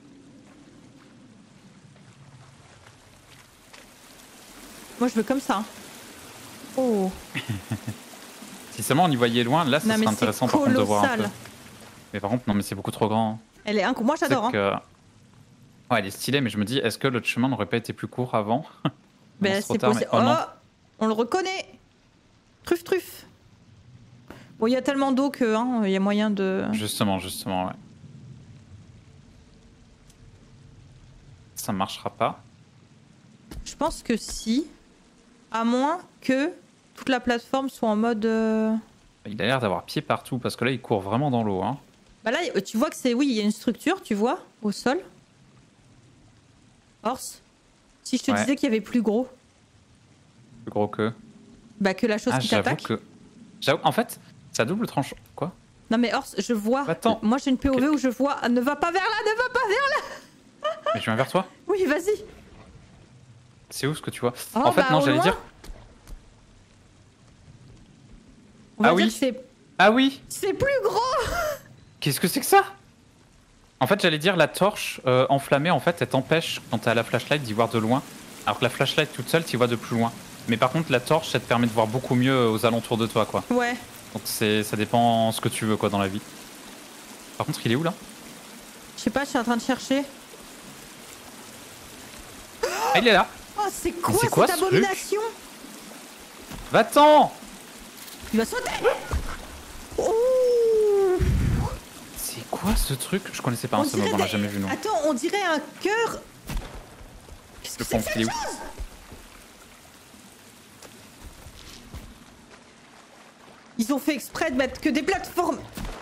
Moi, je veux comme ça. Hein. Oh. Si seulement on y voyait loin, là, ça Non, mais serait c'est intéressant par contre de voir un peu. colossal. Mais par contre, non, mais c'est beaucoup trop grand. Elle est moi, C'est j'adore. Hein. que... Ouais, elle est stylée, mais je me dis, est-ce que l'autre chemin n'aurait pas été plus court avant? Ben, C'est trop c'est tard, possible. mais- oh non. On le reconnaît. Truffe. Bon, il y a tellement d'eau que, hein, il y a moyen de. Justement, ouais. Ça marchera pas. Je pense que si. À moins que toute la plateforme soit en mode. Il a l'air d'avoir pied partout, parce que là, il court vraiment dans l'eau. Hein. Bah là, tu vois que c'est. Oui, il y a une structure, tu vois, au sol. Horse. Si je te Ouais. disais qu'il y avait plus gros, Plus gros que... bah que la chose Ah, qui j'avoue t'attaque. que... En fait, ça double tranche... Quoi? Non mais Horse, je vois. Attends. Moi j'ai une POV Ok. où je vois. Ne va pas vers là, ne va pas vers là. Mais je viens vers toi? Oui, vas-y. C'est où ce que tu vois? Oh, En fait, bah, non, au j'allais loin. dire... On va Ah dire oui. que c'est. Ah oui! C'est plus gros. Qu'est-ce que c'est que ça? En fait, j'allais dire la torche enflammée, en fait, elle t'empêche, quand t'as la flashlight, d'y voir de loin. Alors que la flashlight toute seule, t'y vois de plus loin. Mais par contre, la torche, ça te permet de voir beaucoup mieux aux alentours de toi, quoi. Ouais. Donc ça dépend ce que tu veux, quoi, dans la vie. Par contre, il est où, là? Je sais pas, je suis en train de chercher. Ah, il est là! Oh, c'est quoi, c'est quoi, cette ce truc abomination? Va-t'en! Il va sauter. Oh. C'est quoi ce truc? Je connaissais pas On un ce dirait mot, on l'a des- jamais vu, non. Attends, on dirait un cœur. Qu'est-ce que Le c'est pompe, que il est cette où? chose? Ils ont fait exprès de mettre que des plateformes.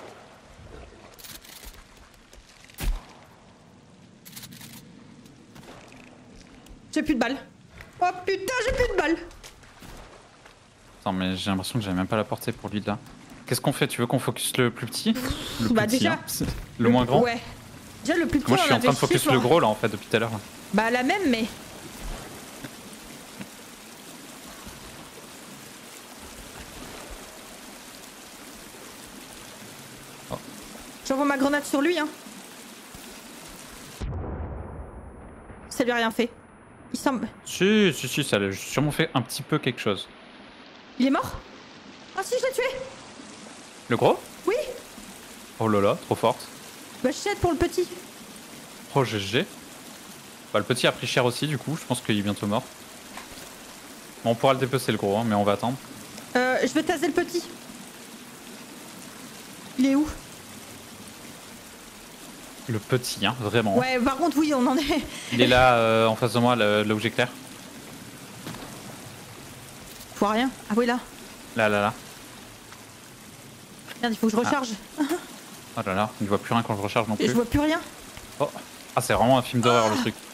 J'ai plus de balles. Oh putain, j'ai plus de balles. Attends, mais j'ai l'impression que j'avais même pas la portée pour lui, là. qu'est-ce qu'on fait? Tu veux qu'on focus le plus petit? Le plus Bah petit, déjà. hein. Le moins grand? Ouais. Déjà le plus petit. Moi je on suis en train de avait focus chiffre. le gros là en fait depuis tout à l'heure. Bah la même mais. Oh. J'envoie ma grenade sur lui hein. Ça lui a rien fait. Il semble. Si, ça a sûrement fait un petit peu quelque chose. Il est mort? Ah si, je l'ai tué. Le gros? Oui. Oh là là, trop forte. Bah je t'aide pour le petit. Oh GG. Bah le petit a pris cher aussi du coup, je pense qu'il est bientôt mort. Bon, on pourra le dépecer le gros, hein, mais on va attendre. Je vais taser le petit. Il est où? Le petit, hein, vraiment. Ouais, par contre oui, on en est. Il est là en face de moi, là où j'éclaire. Je vois rien. Ah oui là. Là. Merde, il faut que je recharge. Oh là là, il ne voit plus rien quand je recharge non Et plus. je vois plus rien. Oh. Ah, c'est vraiment un film d'horreur le truc.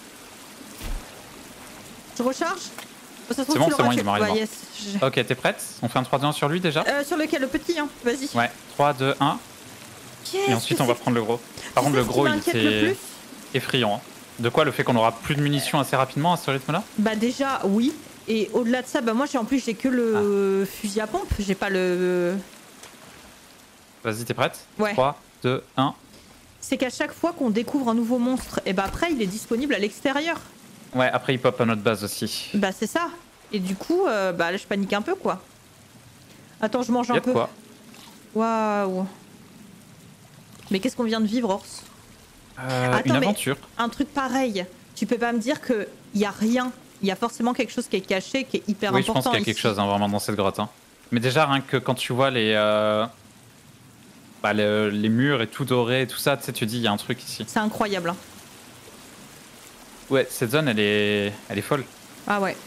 Je recharge. C'est bon, c'est bon, il est mort, il est mort. Yes. Ok, t'es prête? On fait un 3-2-1 sur lui déjà? Sur lequel? Le petit, hein. Vas-y. Ouais, 3, 2, 1. Et ensuite on va prendre le gros. Par contre le gros il était effrayant. Hein. De quoi? Le fait qu'on aura plus de munitions assez rapidement à ce rythme là? Bah déjà oui. Et au-delà de ça, bah moi en plus j'ai que le fusil à pompe. J'ai pas le... Vas-y, t'es prête? Ouais. 3, 2, 1. C'est qu'à chaque fois qu'on découvre un nouveau monstre, et bah après il est disponible à l'extérieur. Ouais, après il pop à notre base aussi. Bah c'est ça. Et du coup, bah là je panique un peu quoi. Attends, je mange un peu. Quoi? Waouh. Mais qu'est-ce qu'on vient de vivre, Ors? Attends, une aventure. Un truc pareil, tu peux pas me dire qu'il y a rien. Il y a forcément quelque chose qui est caché, qui est hyper Oui, important. je pense qu'il y a ici. quelque chose hein, vraiment dans cette grotte. Hein. Mais déjà, rien que quand tu vois les murs et tout doré et tout ça, tu sais, tu dis il y a un truc ici. C'est incroyable. Hein. Ouais, cette zone, elle est folle. Ah ouais.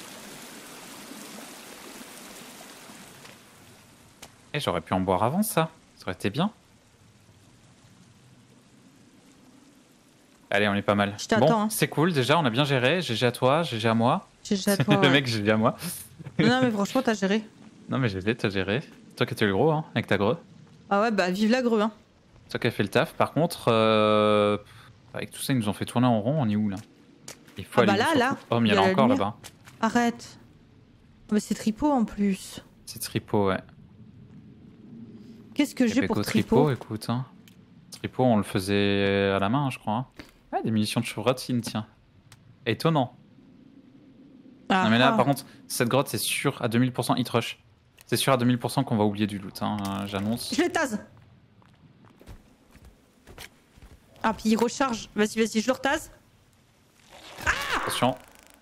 Et j'aurais pu en boire avant ça. Ça aurait été bien. Allez, on est pas mal. Je t'attends. Bon, hein. c'est cool déjà, on a bien géré. GG à toi, GG à moi. GG à toi. Le mec, GG à moi. Non, mais franchement, t'as géré. Non, mais t'as géré. Toi qui étais le gros, hein, avec ta greu. Ah ouais, bah vive la grue. Hein. Toi qui as fait le taf. Par contre, avec tout ça, ils nous ont fait tourner en rond. On est où là? Il faut aller bah où, là. Oh, mais il y en a encore là-bas. Arrête. Mais c'est tripot en plus. C'est tripot, ouais. Qu'est-ce que j'ai pour tripot? Écoute, hein. Tripot, on le faisait à la main, je crois. Hein. Ouais, des munitions de chevrotine, tiens. Étonnant. Ah, non, mais là, par contre, cette grotte, c'est sûr à 2000% hit rush. C'est sûr à 2000% qu'on va oublier du loot, hein, j'annonce. Je les tase. Ah, puis il recharge. Vas-y, je le retase. Ah, attention.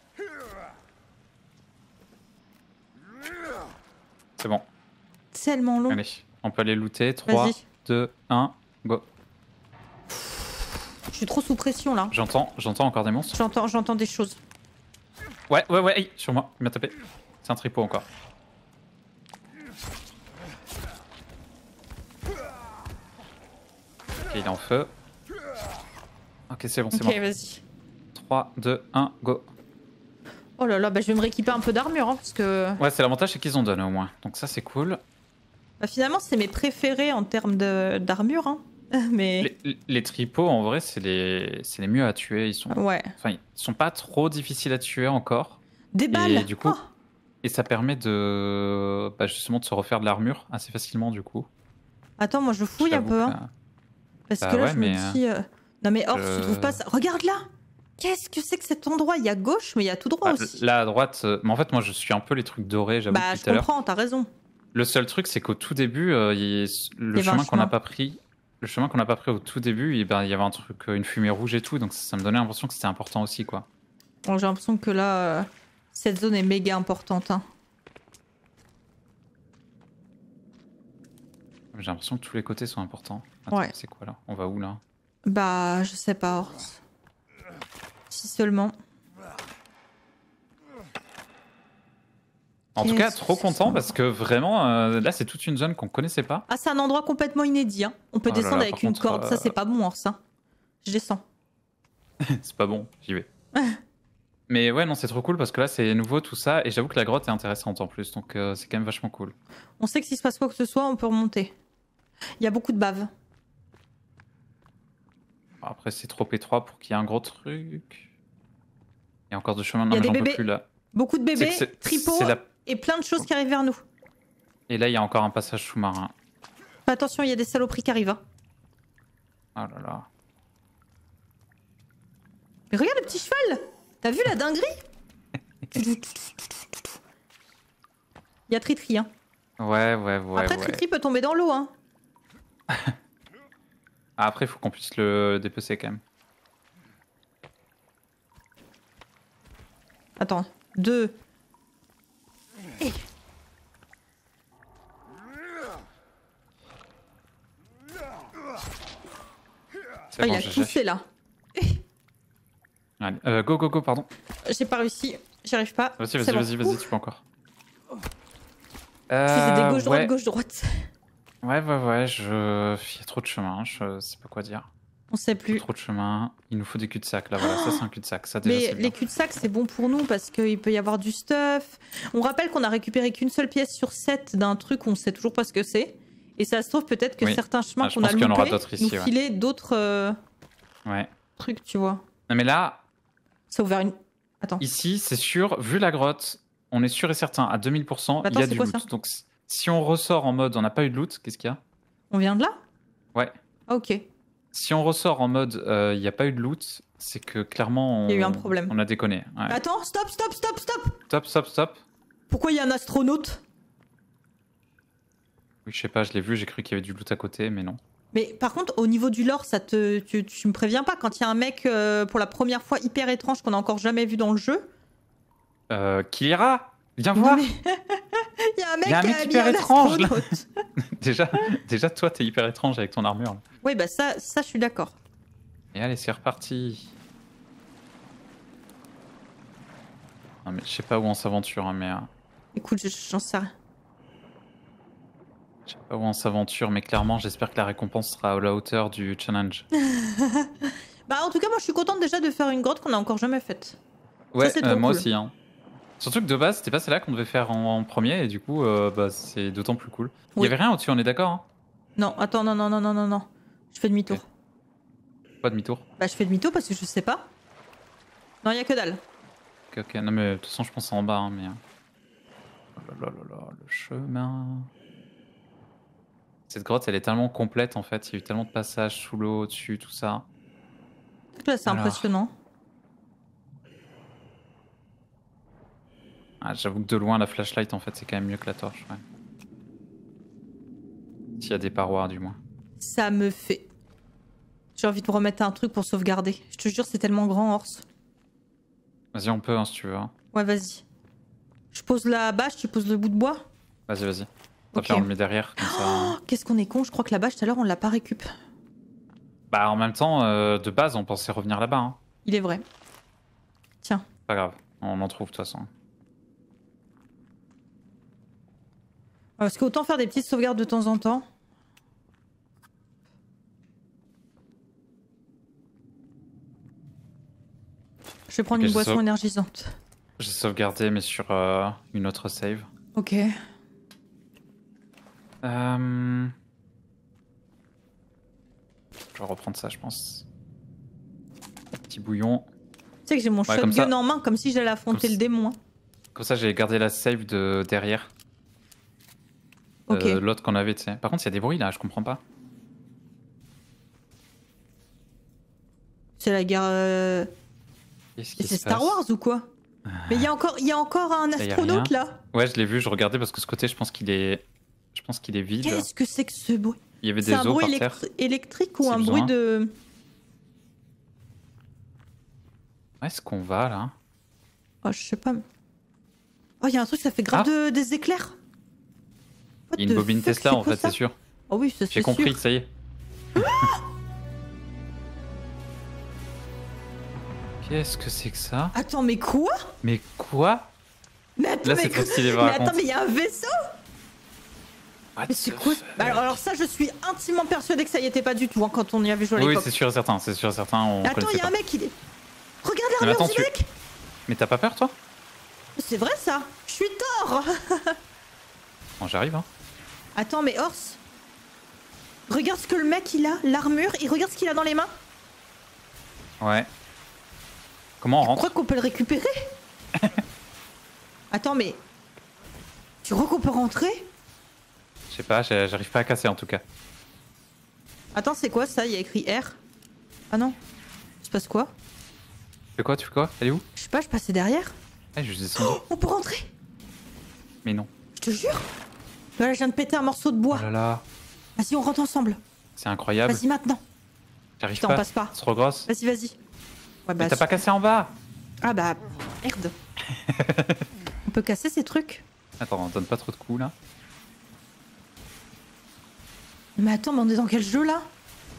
C'est bon. Tellement long. Allez, on peut aller looter. 3, 2, 1, go. Je suis trop sous pression là. J'entends encore des monstres. J'entends des choses. Ouais, hey, sur moi, il m'a tapé. C'est un tripot encore. Ok, il est en feu. Ok, c'est bon, c'est bon. Ok, vas-y. 3, 2, 1, go. Oh là là, bah je vais me rééquiper un peu d'armure hein, parce que... Ouais, c'est l'avantage, c'est qu'ils en donnent au moins. Donc ça, c'est cool. Bah, finalement, c'est mes préférés en termes d'armure. Hein. Mais... Les tripots, en vrai, c'est les mieux à tuer. Ils sont... Ouais. Enfin, ils sont pas trop difficiles à tuer encore. Des balles. Et du coup... Et ça permet de... Bah, justement de se refaire de l'armure assez facilement, du coup. Attends, moi je fouille un peu. Hein. Parce que là, je me dis... Non mais Ors, tu trouves pas ça? Regarde là. Qu'est-ce que c'est que cet endroit? Il y a gauche, mais il y a tout droit aussi. Là, à droite... Mais en fait, moi, je suis un peu les trucs dorés, j'avoue, bah, depuis tout à l'heure. Je comprends, t'as raison. Le seul truc, c'est qu'au tout début, le chemin qu'on n'a pas pris... Le chemin qu'on n'a pas pris au tout début, il y avait un truc, une fumée rouge et tout, donc ça me donnait l'impression que c'était important aussi, quoi. Bon, j'ai l'impression que là, cette zone est méga importante. Hein. J'ai l'impression que tous les côtés sont importants. Attends, ouais. C'est quoi là? On va où là? Bah, je sais pas, Ors. Si seulement. En tout cas, trop content parce que vraiment, là, c'est toute une zone qu'on connaissait pas. Ah, c'est un endroit complètement inédit. Hein. On peut descendre avec une corde. Ça, c'est pas bon, Ors. Hein. Je descends. C'est pas bon, j'y vais. Mais ouais, non, c'est trop cool parce que là, c'est nouveau tout ça. Et j'avoue que la grotte est intéressante en plus. Donc, c'est quand même vachement cool. On sait que s'il se passe quoi que ce soit, on peut remonter. Il y a beaucoup de bave. Après, c'est trop étroit pour qu'il y ait un gros truc. Il y a encore de chemin. Non, Il y a mais des j'en peux bébés. plus là. Beaucoup de bébés, tripots c'est la- et plein de choses qui arrivent vers nous. Et là, il y a encore un passage sous-marin. Fais attention, il y a des saloperies qui arrivent. Hein. Oh là là. Mais regarde le petit cheval. T'as vu la dinguerie? Il y a Tritri. Hein. Ouais. Après, Tritri peut tomber dans l'eau. Hein. Après, il faut qu'on puisse le dépecer quand même. Attends, 2. Et... C'est Oh, bon, il a j'ai toussé là. Allez, go, pardon. J'ai pas réussi, j'y arrive pas. Vas-y, tu peux encore. Je faisais des ouais. gauche-droite. Ouais, il y a trop de chemin, je sais pas quoi dire. On sait plus. Trop de chemin, il nous faut des cul-de-sac là, voilà, ça c'est un cul-de-sac, ça déjà Mais c'est bien. les cul-de-sac, c'est bon pour nous parce qu'il peut y avoir du stuff. On rappelle qu'on a récupéré qu'une seule pièce sur 7 d'un truc, on sait toujours pas ce que c'est. Et ça se trouve peut-être que Oui. certains chemins Je qu'on a pense qu'il y en aura loupés d'autres ici, nous ouais. filaient d'autres Ouais. trucs, tu vois. Non mais là, Ça a ouvert une... Attends. ici c'est sûr, vu la grotte, on est sûr et certain, à 2000%, Attends, il y a c'est du quoi, loot. ça Donc si on ressort en mode on n'a pas eu de loot, qu'est-ce qu'il y a? On vient de là? Ouais. Ah, ok. Si on ressort en mode il n'y a pas eu de loot, c'est que clairement Il y a eu un problème. on a déconné. Ouais. Attends, stop. Stop. Pourquoi il y a un astronaute? Oui, je sais pas, je l'ai vu, j'ai cru qu'il y avait du loot à côté, mais non. Mais par contre, au niveau du lore, ça tu me préviens pas quand il y a un mec pour la première fois hyper étrange qu'on a encore jamais vu dans le jeu? Kilira, viens Non, voir. mais... il y a un mec Il y a un qui mec a hyper mis un étrange, là. astronaute. déjà, toi, t'es hyper étrange avec ton armure. Là. Oui, bah ça, je suis d'accord. Et allez, c'est reparti. Non, mais je sais pas où on s'aventure, hein, mais Écoute, j'en sais rien. je sais pas où on s'aventure, mais clairement, j'espère que la récompense sera à la hauteur du challenge. Bah en tout cas, moi je suis contente déjà de faire une grotte qu'on a encore jamais faite. Ouais, c'est trop moi cool. aussi. Hein. Surtout que de base, c'était pas celle-là qu'on devait faire en premier, et du coup, bah, c'est d'autant plus cool. Il Oui. y avait rien au-dessus, on est d'accord hein? Non, attends, non. Je fais demi-tour. Ok. Pas demi-tour. Bah je fais demi-tour parce que je sais pas. Non, il y a que dalle. Ok, non mais de toute façon, je pense en bas, hein, mais... Oh là, le chemin... Cette grotte, elle est tellement complète, en fait. Il y a eu tellement de passages sous l'eau, au-dessus, tout ça. Là, c'est Alors. impressionnant. Ah, j'avoue que de loin, la flashlight, en fait, c'est quand même mieux que la torche, ouais. S'il y a des parois, du moins. Ça me fait... J'ai envie de me remettre un truc pour sauvegarder. Je te jure, c'est tellement grand, Horse. Vas-y, on peut, hein, si tu veux. Hein. Ouais, vas-y. Je pose la bâche, tu poses le bout de bois. Vas-y. Ok. On le met derrière, comme ça. Oh, qu'est-ce qu'on est con, je crois que la bâche, tout à l'heure, on l'a pas récup. Bah, en même temps, de base, on pensait revenir là-bas, hein. Il est vrai. Tiens. Pas grave, on en trouve, de toute façon. Parce qu'autant faire des petites sauvegardes de temps en temps. Je vais prendre Ok, une j'ai boisson sauve- énergisante. J'ai sauvegardé, mais sur une autre save. Ok. Je vais reprendre ça, je pense. Petit bouillon. Tu sais que j'ai mon Ouais, comme shotgun ça- en main, comme si j'allais affronter comme le démon. Hein. Comme ça, j'ai gardé la save de derrière. Ok. L'autre qu'on avait, tu sais. Par contre, il y a des bruits là, je comprends pas. C'est la guerre. Qu'est-ce qui C'est se Star passe Wars ou quoi? Mais il y a encore un y a astronaute rien. là. Ouais, je l'ai vu, je regardais parce que ce côté, je pense qu'il est vide. Qu'est-ce que c'est que ce bruit? Il y avait C'est des un os bruit par terre. électrique ou Si un besoin. bruit de. Où est-ce qu'on va là? Oh, je sais pas. Oh, il y a un truc, ça fait grave des éclairs. What Il y a une the bobine fuck, Tesla en quoi, fait, ça? c'est sûr. Oh oui, ça J'ai c'est compris, sûr. ça y est. Qu'est-ce que c'est que ça? Attends, mais quoi? Mais quoi? Mais attends, Là, mais c'est trop stylé, mais par attends, contre. mais il y a un vaisseau? What Mais c'est the quoi? fuck? Bah, alors ça, je suis intimement persuadée que ça y était pas du tout hein, quand on y avait joué à Oui, l'époque. c'est sûr et certain, on Attends, connaissait il y a pas. un mec, il est. Regarde mais l'armure attends, du mec! Mais t'as pas peur, toi? C'est vrai ça. Je suis tort. Bon, j'arrive, hein. Attends, mais Horse, regarde ce que le mec il a, l'armure, et regarde ce qu'il a dans les mains. Ouais. Comment on Je rentre? crois qu'on peut le récupérer. Attends, mais tu crois qu'on peut rentrer? Je sais pas, j'arrive pas à casser en tout cas. Attends, c'est quoi ça? Il y a écrit R. Ah non. Il se passe quoi? Tu fais quoi? Elle est où? Je sais pas, je passais derrière. Ah, je suis descendu. Oh, on peut rentrer. Mais non. Je te jure. Là, je viens de péter un morceau de bois. Oh là là. Vas-y, on rentre ensemble. C'est incroyable. Vas-y maintenant. J'arrive Putain, pas. on passe pas. C'est trop grosse. Vas-y, vas-y. Ouais, Mais t'as pas cassé en bas? Ah bah, merde. On peut casser ces trucs. Attends, on donne pas trop de coups là. Mais attends, mais on est dans quel jeu là?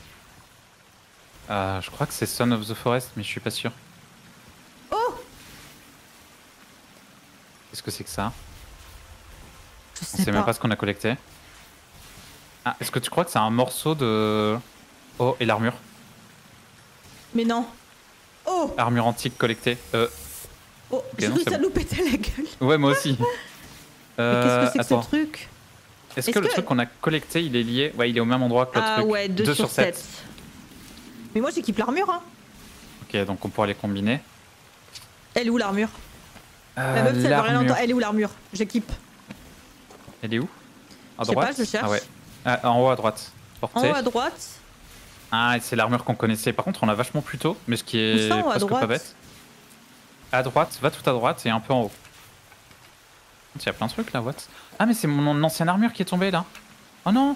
Je crois que c'est Son of the Forest, mais je suis pas sûr. Oh! Qu'est-ce que c'est que ça? Je On sais sait même pas ce qu'on a collecté. Ah, est-ce que tu crois que c'est un morceau de... Oh, et l'armure. Mais non. Oh! Armure antique collectée. Oh, j'ai non, cru que c'est ça bon. nous pétait la gueule. Ouais, moi aussi. Mais qu'est-ce que c'est que ce Attends. truc? Est-ce que le truc qu'on a collecté, il est lié? Ouais, il est au même endroit que l'autre Ah truc. ouais, 2 sur 7. Mais moi j'équipe l'armure, hein. Ok, donc on pourra les combiner. Elle est où l'armure? La meuf, elle veut rien entendre. Elle est où l'armure? J'équipe. Elle est où? À Je sais droite? pas, je cherche. Ah ouais. Ah, en haut à droite. En Portée. haut à droite. Ah, c'est l'armure qu'on connaissait. Par contre, on l'a vachement plus tôt, mais ce qui Où est ça, en haut à presque pas droite? bête. À droite, va tout à droite et un peu en haut. Il y a plein de trucs là, what? Ah, mais c'est mon ancienne armure qui est tombée là. Oh non!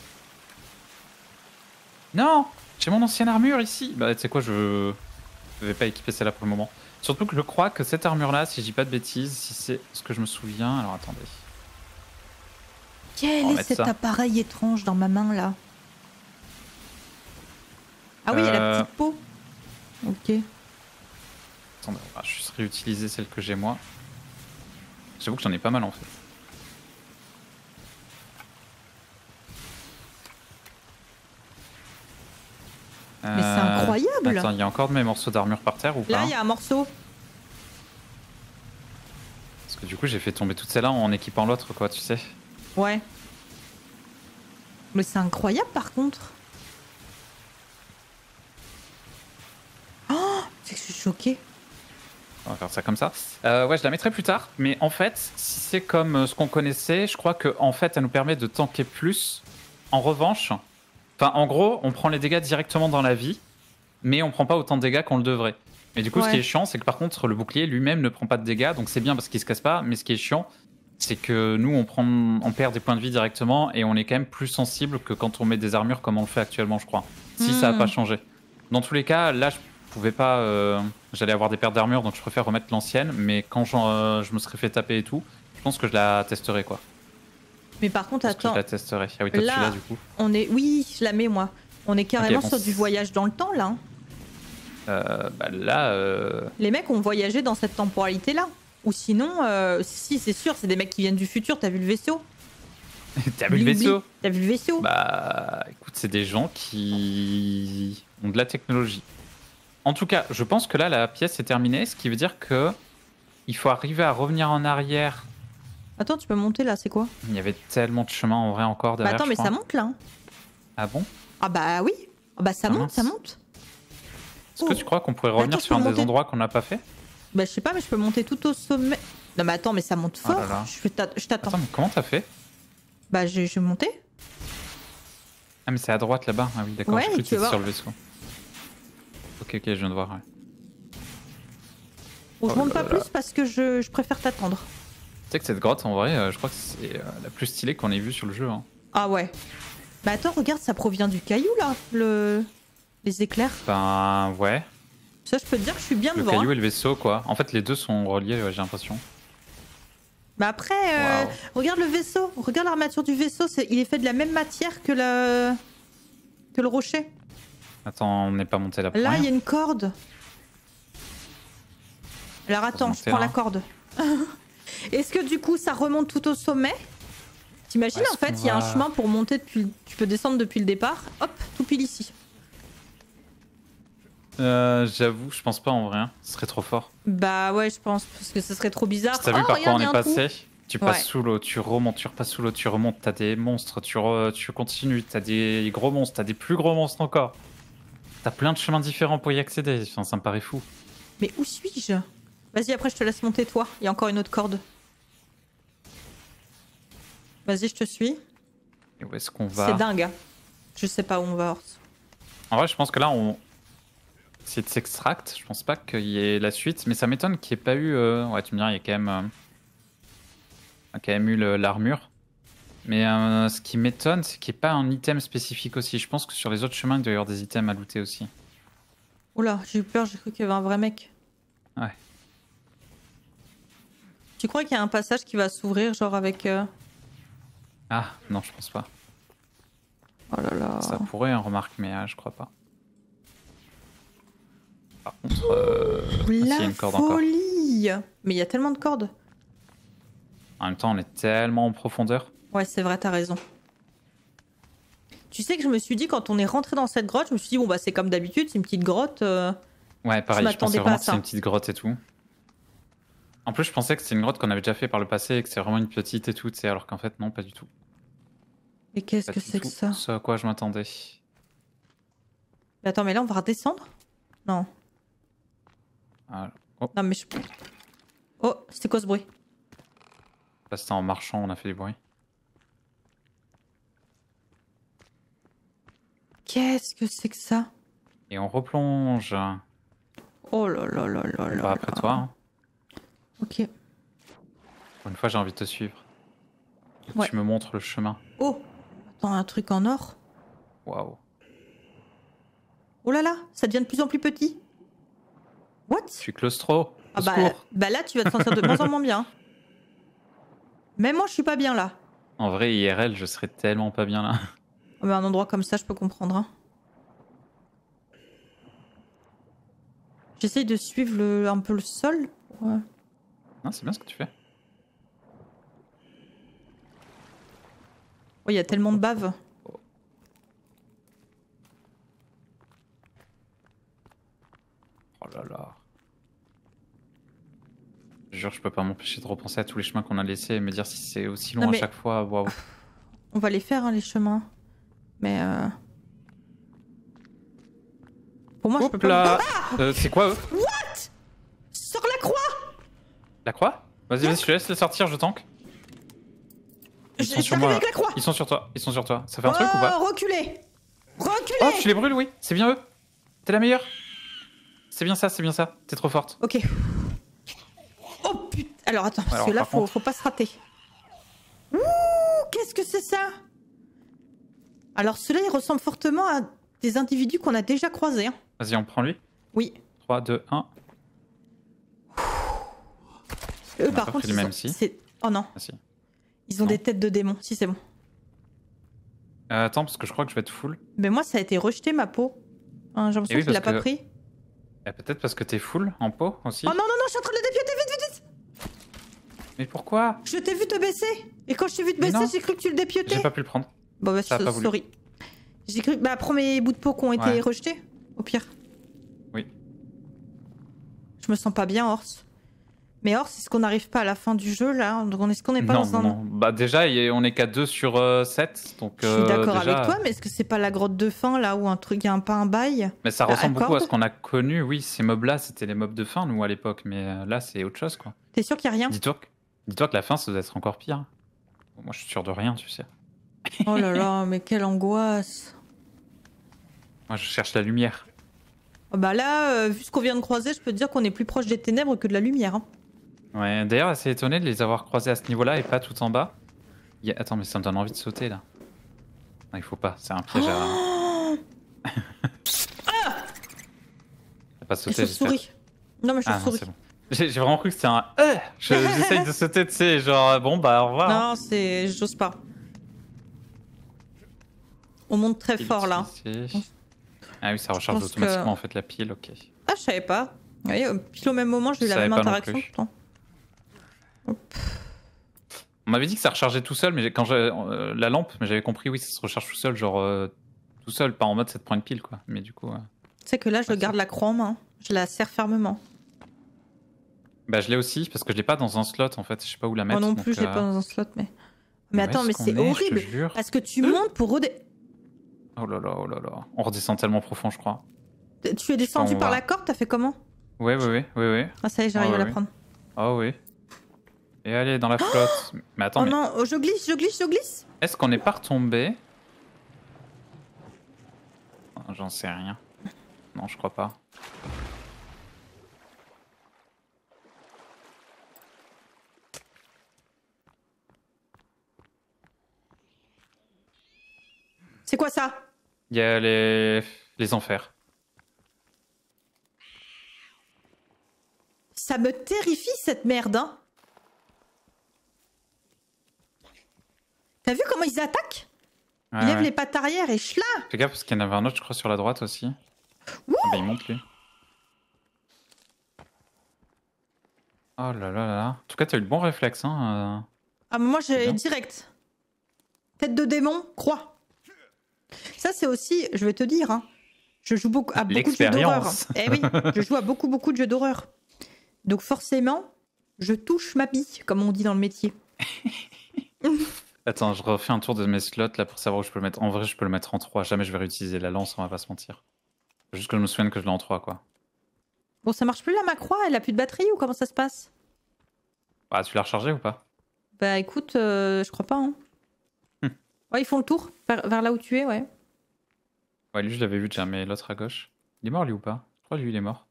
Non! J'ai mon ancienne armure ici! Bah, tu sais quoi, je vais pas équiper celle-là pour le moment. Surtout que je crois que cette armure là, si je dis pas de bêtises, si c'est ce que je me souviens. Alors attendez. Quel On va est mettre cet ça. appareil étrange dans ma main là? Ah oui, il y a la petite peau. Ok. Attendez, on va juste réutiliser celle que j'ai moi. J'avoue que j'en ai pas mal en fait. Mais c'est incroyable! Attends, il y a encore de mes morceaux d'armure par terre ou pas? Là, il y a un morceau. Parce que du coup, j'ai fait tomber toutes celles-là en équipant l'autre, quoi, tu sais. Ouais. Mais c'est incroyable par contre. Oh, c'est que je suis choquée. On va faire ça comme ça. Ouais, je la mettrai plus tard. Mais en fait, si c'est comme ce qu'on connaissait, je crois que en fait, elle nous permet de tanker plus. En revanche, enfin, en gros, on prend les dégâts directement dans la vie, mais on prend pas autant de dégâts qu'on le devrait. Mais du coup, ce qui Ouais. est chiant, c'est que par contre, le bouclier lui-même ne prend pas de dégâts, donc c'est bien parce qu'il se casse pas. Mais ce qui est chiant, c'est que nous, on perd des points de vie directement et on est quand même plus sensible que quand on met des armures comme on le fait actuellement, je crois. Si ça a pas changé. Dans tous les cas, là, je pouvais pas. J'allais avoir des pertes d'armure, donc je préfère remettre l'ancienne. Mais quand je me serais fait taper et tout, je pense que je la testerai, quoi. Mais par contre, Je pense que attends, je la testerai. Ah oui, toi, tu Là- l'as du coup. on est. Oui, je la mets moi. On est carrément bon, sur du voyage dans le temps là. Hein. Bah là, Les mecs ont voyagé dans cette temporalité là. Ou sinon, si c'est sûr, c'est des mecs qui viennent du futur. T'as vu le vaisseau? t'as vu le Oublie, vaisseau? oublie. T'as vu le vaisseau? Bah, écoute, c'est des gens qui ont de la technologie. En tout cas, je pense que là, la pièce est terminée, ce qui veut dire que il faut arriver à revenir en arrière. Attends, tu peux monter là, c'est quoi? Il y avait tellement de chemin en vrai encore Bah derrière. attends, je mais crois. ça monte là. Hein. Ah bon? Ah bah oui. Ah bah ça Ah monte, mince. ça monte. Est-ce que tu crois qu'on pourrait revenir Attends, je sur peux un des monter. endroits qu'on n'a pas fait? Bah je sais pas, mais je peux monter tout au sommet. Non mais attends, mais ça monte Oh là fort. là. Je t'attends. Attends, mais comment t'as fait? Bah je vais monter. Ah, mais c'est à droite là-bas. Ah oui, d'accord, Ouais, je cru tu que c'était vas sur le vaisseau. Ok, ok, je viens de voir. Ouais. Bon, je Oh monte là pas là. plus parce que je préfère t'attendre. Tu sais que cette grotte, en vrai, je crois que c'est la plus stylée qu'on ait vue sur le jeu. Hein. Ah ouais. Bah attends, regarde, ça provient du caillou là, les éclairs. Ben, ouais. Ça, je peux te dire que je suis bien Le devant. caillou Hein. et le vaisseau, quoi. En fait, les deux sont reliés, ouais, j'ai l'impression. Bah après, Waouh. regarde le vaisseau, regarde l'armature du vaisseau, il est fait de la même matière que le rocher. Attends, on n'est pas monté là pour Là, rien. il y a une corde. Alors attends, je monter prends là. la corde. Est-ce que du coup, ça remonte tout au sommet? T'imagines, Est-ce en fait, qu'on il y a un va- chemin pour monter depuis... Tu peux descendre depuis le départ. Hop, tout pile ici. J'avoue, je pense pas en vrai. Hein. Ce serait trop fort. Bah ouais, je pense, parce que ce serait trop bizarre. T'as vu par quoi regarde, on y a est un passé? trou. Tu Ouais. passes sous l'eau, tu remontes, tu repasses sous l'eau, tu remontes, t'as des monstres, tu continues, t'as des gros monstres, t'as des plus gros monstres encore. T'as plein de chemins différents pour y accéder, enfin, ça me paraît fou. Mais où suis-je? Vas-y, après je te laisse monter toi. Il y a encore une autre corde. Vas-y, je te suis. Et où est-ce qu'on va? C'est dingue. Hein. Je sais pas où on va, Horse. En vrai, je pense que là, on essaie de s'extract. Je pense pas qu'il y ait la suite, mais ça m'étonne qu'il n'y ait pas eu... Ouais, tu me diras, il y a quand même eu l'armure. Mais ce qui m'étonne, c'est qu'il n'y ait pas un item spécifique aussi. Je pense que sur les autres chemins, il doit y avoir des items à looter aussi. Oula, j'ai eu peur, j'ai cru qu'il y avait un vrai mec. Ouais. Tu crois qu'il y a un passage qui va s'ouvrir, genre avec... Ah, non, je pense pas. Oh là là. Ça pourrait, hein, remarque, mais je crois pas. Par contre, La il y a une corde encore. folie. Mais il y a tellement de cordes. En même temps, on est tellement en profondeur. Ouais, c'est vrai, t'as raison. Tu sais que je me suis dit, quand on est rentré dans cette grotte, je me suis dit, bon bah c'est comme d'habitude, c'est une petite grotte. Ouais, pareil, je pensais m'attendais pas vraiment à que ça. c'est une petite grotte et tout. En plus, je pensais que c'était une grotte qu'on avait déjà fait par le passé et que c'est vraiment une petite et tout, tu sais, alors qu'en fait, non, pas du tout. Mais qu'est-ce Pas que du c'est que tout ça? ce à quoi je m'attendais. Mais attends, mais là on va redescendre? Non. Voilà. Oh, Non mais je... Oh, c'était quoi ce bruit? là, c'était en marchant, on a fait du bruit. Qu'est-ce que c'est que ça? Et on replonge. Oh là là là là On là va après là. toi. Hein. Ok. Pour une fois, j'ai envie de te suivre. Ouais. Tu me montres le chemin. Oh! Attends, un truc en or? Waouh. Oh là là, ça devient de plus en plus petit. What? Je suis claustro. Ah Au bah, secours. bah là tu vas te sentir de moins en moins bien. Même moi je suis pas bien là. En vrai, IRL, je serais tellement pas bien là. Ah bah, un endroit comme ça je peux comprendre. Hein. J'essaye de suivre un peu le sol. Ouais. Non, c'est bien ce que tu fais. Oh, il y a tellement de bave. Oh là là. Je jure, je peux pas m'empêcher de repenser à tous les chemins qu'on a laissés et me dire si c'est aussi long Non, à mais- chaque fois. Waouh. On va les faire hein, les chemins. Mais pour moi je peux Hop pas. là. Ah C'est quoi eux? Sors la croix. La croix? Vas-y, vas-y, je te laisse les sortir, je tank. Ils sont sur J'arrive moi. avec la croix. Ils sont sur toi, ils sont sur toi. Ça fait un truc ou pas? Reculez. Reculez. Oh, tu les brûles, oui. C'est bien eux. T'es la meilleure. C'est bien ça, c'est bien ça. T'es trop forte. Ok. Oh putain. Alors attends, parce Alors, que là par faut, contre- faut pas se rater. Ouh, qu'est-ce que c'est ça? Alors ceux-là ils ressemblent fortement à des individus qu'on a déjà croisés. Hein. Vas-y, on prend lui. Oui. 3, 2, 1. Eux a par pas contre pris les ils mêmes, ont... si. c'est- Oh non, Ah si. ils ont Non. des têtes de démons. Si c'est bon. Attends, parce que je crois que je vais être full. Mais moi ça a été rejeté ma peau. Hein, j'ai l'impression oui, qu'il l'a parce pas que- pris. Peut-être parce que t'es full en peau aussi. Oh non non non, je suis en train de le dépioter, vite vite vite. Mais pourquoi? Je t'ai vu te baisser. Et quand je t'ai vu te Mais baisser, non. j'ai cru que tu le dépiotais. J'ai pas pu le prendre. Bon bah Ça a pas voulu. sorry. J'ai cru bah prends mes bouts de peau qui ont été Ouais. rejetés au pire. Oui. Je me sens pas bien Horse. Mais Horse, est-ce qu'on n'arrive pas à la fin du jeu là? Donc est-ce qu'on n'est pas Non, dans un... non. Bah déjà, on est qu'à 2 sur 7. Donc, Je suis d'accord déjà... avec toi, mais est-ce que c'est pas la grotte de fin là où un truc, y a pas un bail? Mais ça Bah, ressemble beaucoup à accorde. ce qu'on a connu. Oui, ces mobs-là, c'était les mobs de fin, nous, à l'époque. Mais là, c'est autre chose, quoi. T'es sûr qu'il y a rien? Dis-toi que la fin, ça doit être encore pire. Bon, moi, je suis sûr de rien, tu sais. Oh là là, mais quelle angoisse. Moi, je cherche la lumière. Oh bah là, vu ce qu'on vient de croiser, je peux te dire qu'on est plus proche des ténèbres que de la lumière. Hein. Ouais, d'ailleurs, assez étonné de les avoir croisés à ce niveau-là et pas tout en bas. Attends, mais ça me donne envie de sauter, là. Non, il faut pas, c'est un piège à... Oh, T'as pas sauté, je j'espère. souris. Non mais je Ah non, souris. c'est bon. J'ai vraiment cru que c'était un... J'essaye de sauter, tu sais, genre, bon, bah, au revoir. Non, c'est... J'ose pas. On monte très fort là. Utiliser. Ah oui, ça recharge pense automatiquement, que- en fait, la pile, ok. Ah, je savais pas. Vous voyez, pile au même moment, j'ai eu Je la même savais pas non interaction plus. tout le temps. On m'avait dit que ça rechargeait tout seul, mais quand j'ai la lampe, mais j'avais compris, oui, ça se recharge tout seul, genre tout seul, pas en mode ça te prend une pile, quoi. Mais du coup, Tu sais que là, je garde la croix en main. Je la serre fermement. Bah, je l'ai aussi, parce que je l'ai pas dans un slot en fait. Je sais pas où la mettre. Moi non plus, je l'ai pas dans un slot, mais. Mais attends, mais c'est horrible. Parce que tu montes pour Oh là là, oh là là. On redescend tellement profond, je crois. Tu es descendu par la corde, t'as fait comment? Ouais. Ah, ça y est, j'arrive à la prendre. Oh oui. Et allez, dans la flotte. Mais attends, oh non, je glisse. Est-ce qu'on n'est pas retombé? J'en sais rien. Non, je crois pas. C'est quoi ça? Il y a les enfers. Ça me terrifie cette merde, hein. T'as vu comment ils attaquent? Ouais, Ils lèvent les pattes arrière et chla. Fais gaffe parce qu'il y en avait un autre, je crois, sur la droite aussi. Ah bah, il monte lui. Oh là là là. En tout cas, t'as eu le bon réflexe, hein. Ah, moi j'ai direct. Tête de démon, croix. Ça, c'est aussi, je vais te dire, hein, je joue à beaucoup de jeux d'horreur. Eh oui, je joue à beaucoup de jeux d'horreur. Donc forcément, je touche ma bille, comme on dit dans le métier. Attends, je refais un tour de mes slots là pour savoir où je peux le mettre. En vrai, je peux le mettre en 3. Jamais je vais réutiliser la lance, on va pas se mentir. Faut juste que je me souvienne que je l'ai en 3, quoi. Bon, ça marche plus là, ma croix? Elle a plus de batterie ou comment ça se passe? Ah, tu l'as rechargé ou pas? Bah écoute, je crois pas, hein. Ouais, ils font le tour, vers là où tu es, ouais. Ouais, lui, je l'avais vu déjà, mais l'autre à gauche. Il est mort, lui, ou pas? Je crois que lui, il est mort.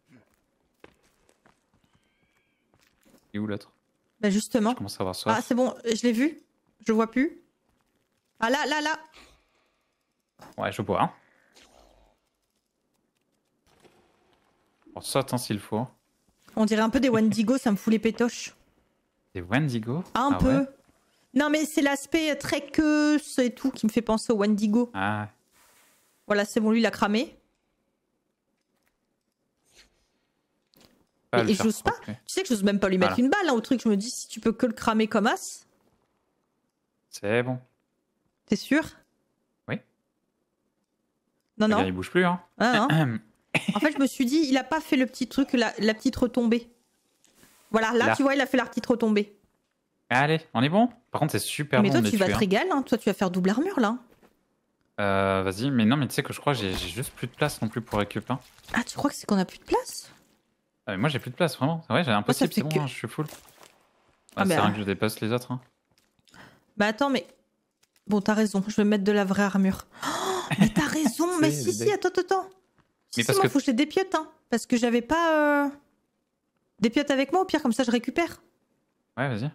Et où l'autre? Bah justement. Je commence à avoir soif. Ah, c'est bon, je l'ai vu. Je le vois plus. Ah là. Ouais, je bois. Hein. On saute hein, s'il faut. On dirait un peu des Wendigo, ça me fout les pétoches. Des Wendigo? Un peu. Ouais. Non mais c'est l'aspect très queue et tout qui me fait penser au Wendigo. Ah. Voilà, c'est bon, lui il a cramé. Et j'ose pas. Tu sais que j'ose même pas lui mettre une balle hein, au truc. Je me dis si tu peux que le cramer comme as. C'est bon. T'es sûr? Oui. Non. Il bouge plus hein. Ah, non. En fait je me suis dit il a pas fait le petit truc, la petite retombée. Voilà, là tu vois il a fait la petite retombée. Allez, on est bon. Par contre c'est super long. Mais toi tu vas te régaler, hein. Toi tu vas faire double armure là. Vas-y, mais non mais tu sais que je crois que j'ai juste plus de place non plus pour récupérer. Ah tu crois que c'est qu'on a plus de place? Mais moi j'ai plus de place vraiment. Ouais j'ai impossible, c'est bon, hein, je suis full. C'est rien que je dépasse les autres. Hein. Bah attends mais... Bon t'as raison, je vais mettre de la vraie armure. Oh, mais t'as raison, mais si, attends. Mais parce que... faut que je les dépiote, hein. Parce que j'avais pas... Dépiote avec moi, au pire, comme ça je récupère. Ouais, vas-y.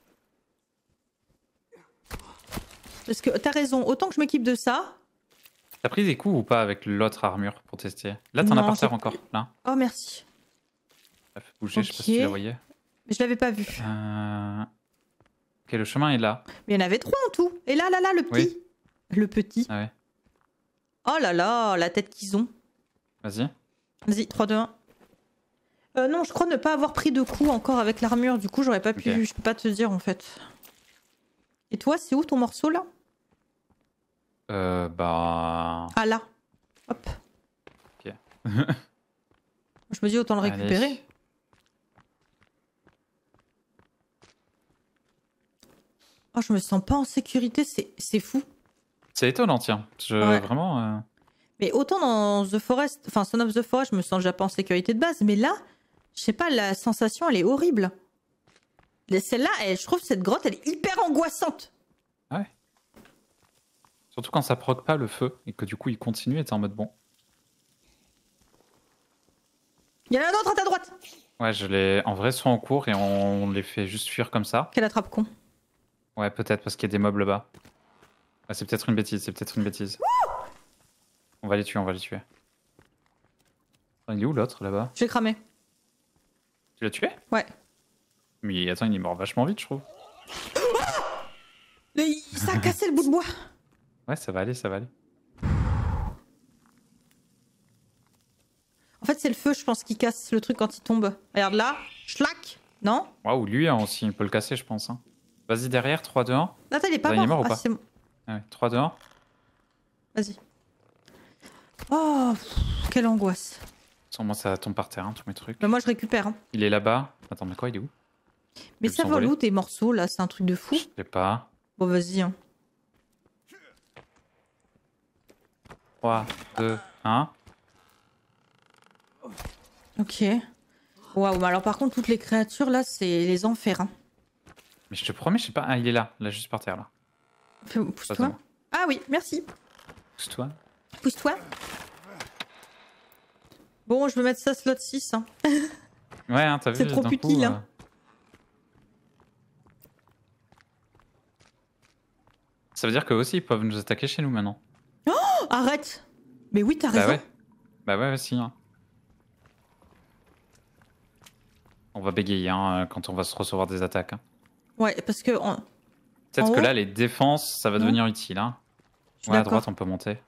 Parce que t'as raison, autant que je m'équipe de ça... T'as pris des coups ou pas avec l'autre armure pour tester? Là t'en as par terre encore, là. Oh merci. Ça fait bouger, je sais pas si tu la voyais. Mais je l'avais pas vu. Ok, le chemin est là. Mais il y en avait 3 en tout. Et là, le petit. Oui. Le petit. Ah ouais. Oh là là, la tête qu'ils ont. Vas-y. Vas-y, 3, 2, 1. Non, je crois ne pas avoir pris de coups encore avec l'armure. Du coup, j'aurais pas pu... Je peux pas te dire, en fait. Et toi, c'est où ton morceau, là? Bah... Ah, là. Hop. Ok. Je me dis, autant le récupérer. Allez. Oh, je me sens pas en sécurité, c'est fou. C'est étonnant, tiens. Vraiment... Mais autant dans The Forest, enfin Son of the Forest, je me sens déjà pas en sécurité de base. Mais là, je sais pas, la sensation, elle est horrible. Celle-là, je trouve cette grotte, elle est hyper angoissante. Ouais. Surtout quand ça proc pas le feu et que du coup il continue et t'es en mode bon. Il y en a un autre à ta droite. Ouais, je les... En vrai, soit en cours et on les fait juste fuir comme ça. Quelle attrape con. Ouais, peut-être parce qu'il y a des mobs là-bas. Ah, c'est peut-être une bêtise, On va les tuer. Il est où l'autre là-bas? Je l'ai cramé. Tu l'as tué? Ouais. Mais attends, il est mort vachement vite, je trouve. Ça a cassé le bout de bois. Ouais, ça va aller. En fait, c'est le feu, je pense, qui casse le truc quand il tombe. Regarde là, schlac, non? Waouh, lui hein, aussi, il peut le casser, je pense. Hein. Vas-y, derrière, 3, 2, 1. Attends, il est pas mort. Il est mort ou ah, pas? Ouais, 3, 2, 1. Vas-y. Oh, quelle angoisse. Sans moi, ça tombe par terre, hein, tous mes trucs. Bah moi, je récupère. Hein. Il est là-bas. Attends, mais quoi, il est où? Mais ça vole où tes morceaux là? C'est un truc de fou. Je sais pas. Bon, vas-y. Hein. 3, 2, 1. Ok. Waouh, alors par contre, toutes les créatures là, c'est les enfers. Hein. Mais je te promets, je sais pas. Ah, il est là, juste par terre là. Pousse-toi. Ah oui, merci. Pousse-toi. Pousse-toi. Bon, je vais mettre ça slot 6. Hein. Ouais, hein, t'as vu. C'est trop utile. Hein. Ça veut dire qu'eux aussi, ils peuvent nous attaquer chez nous maintenant. Oh, arrête. Mais oui, t'as raison. Ouais. Bah ouais, si. Hein. On va bégayer hein, quand on va se recevoir des attaques. Hein. Ouais, parce que... Peut-être que là, les défenses, ça va devenir utile. Hein. Ouais, à droite, on peut monter.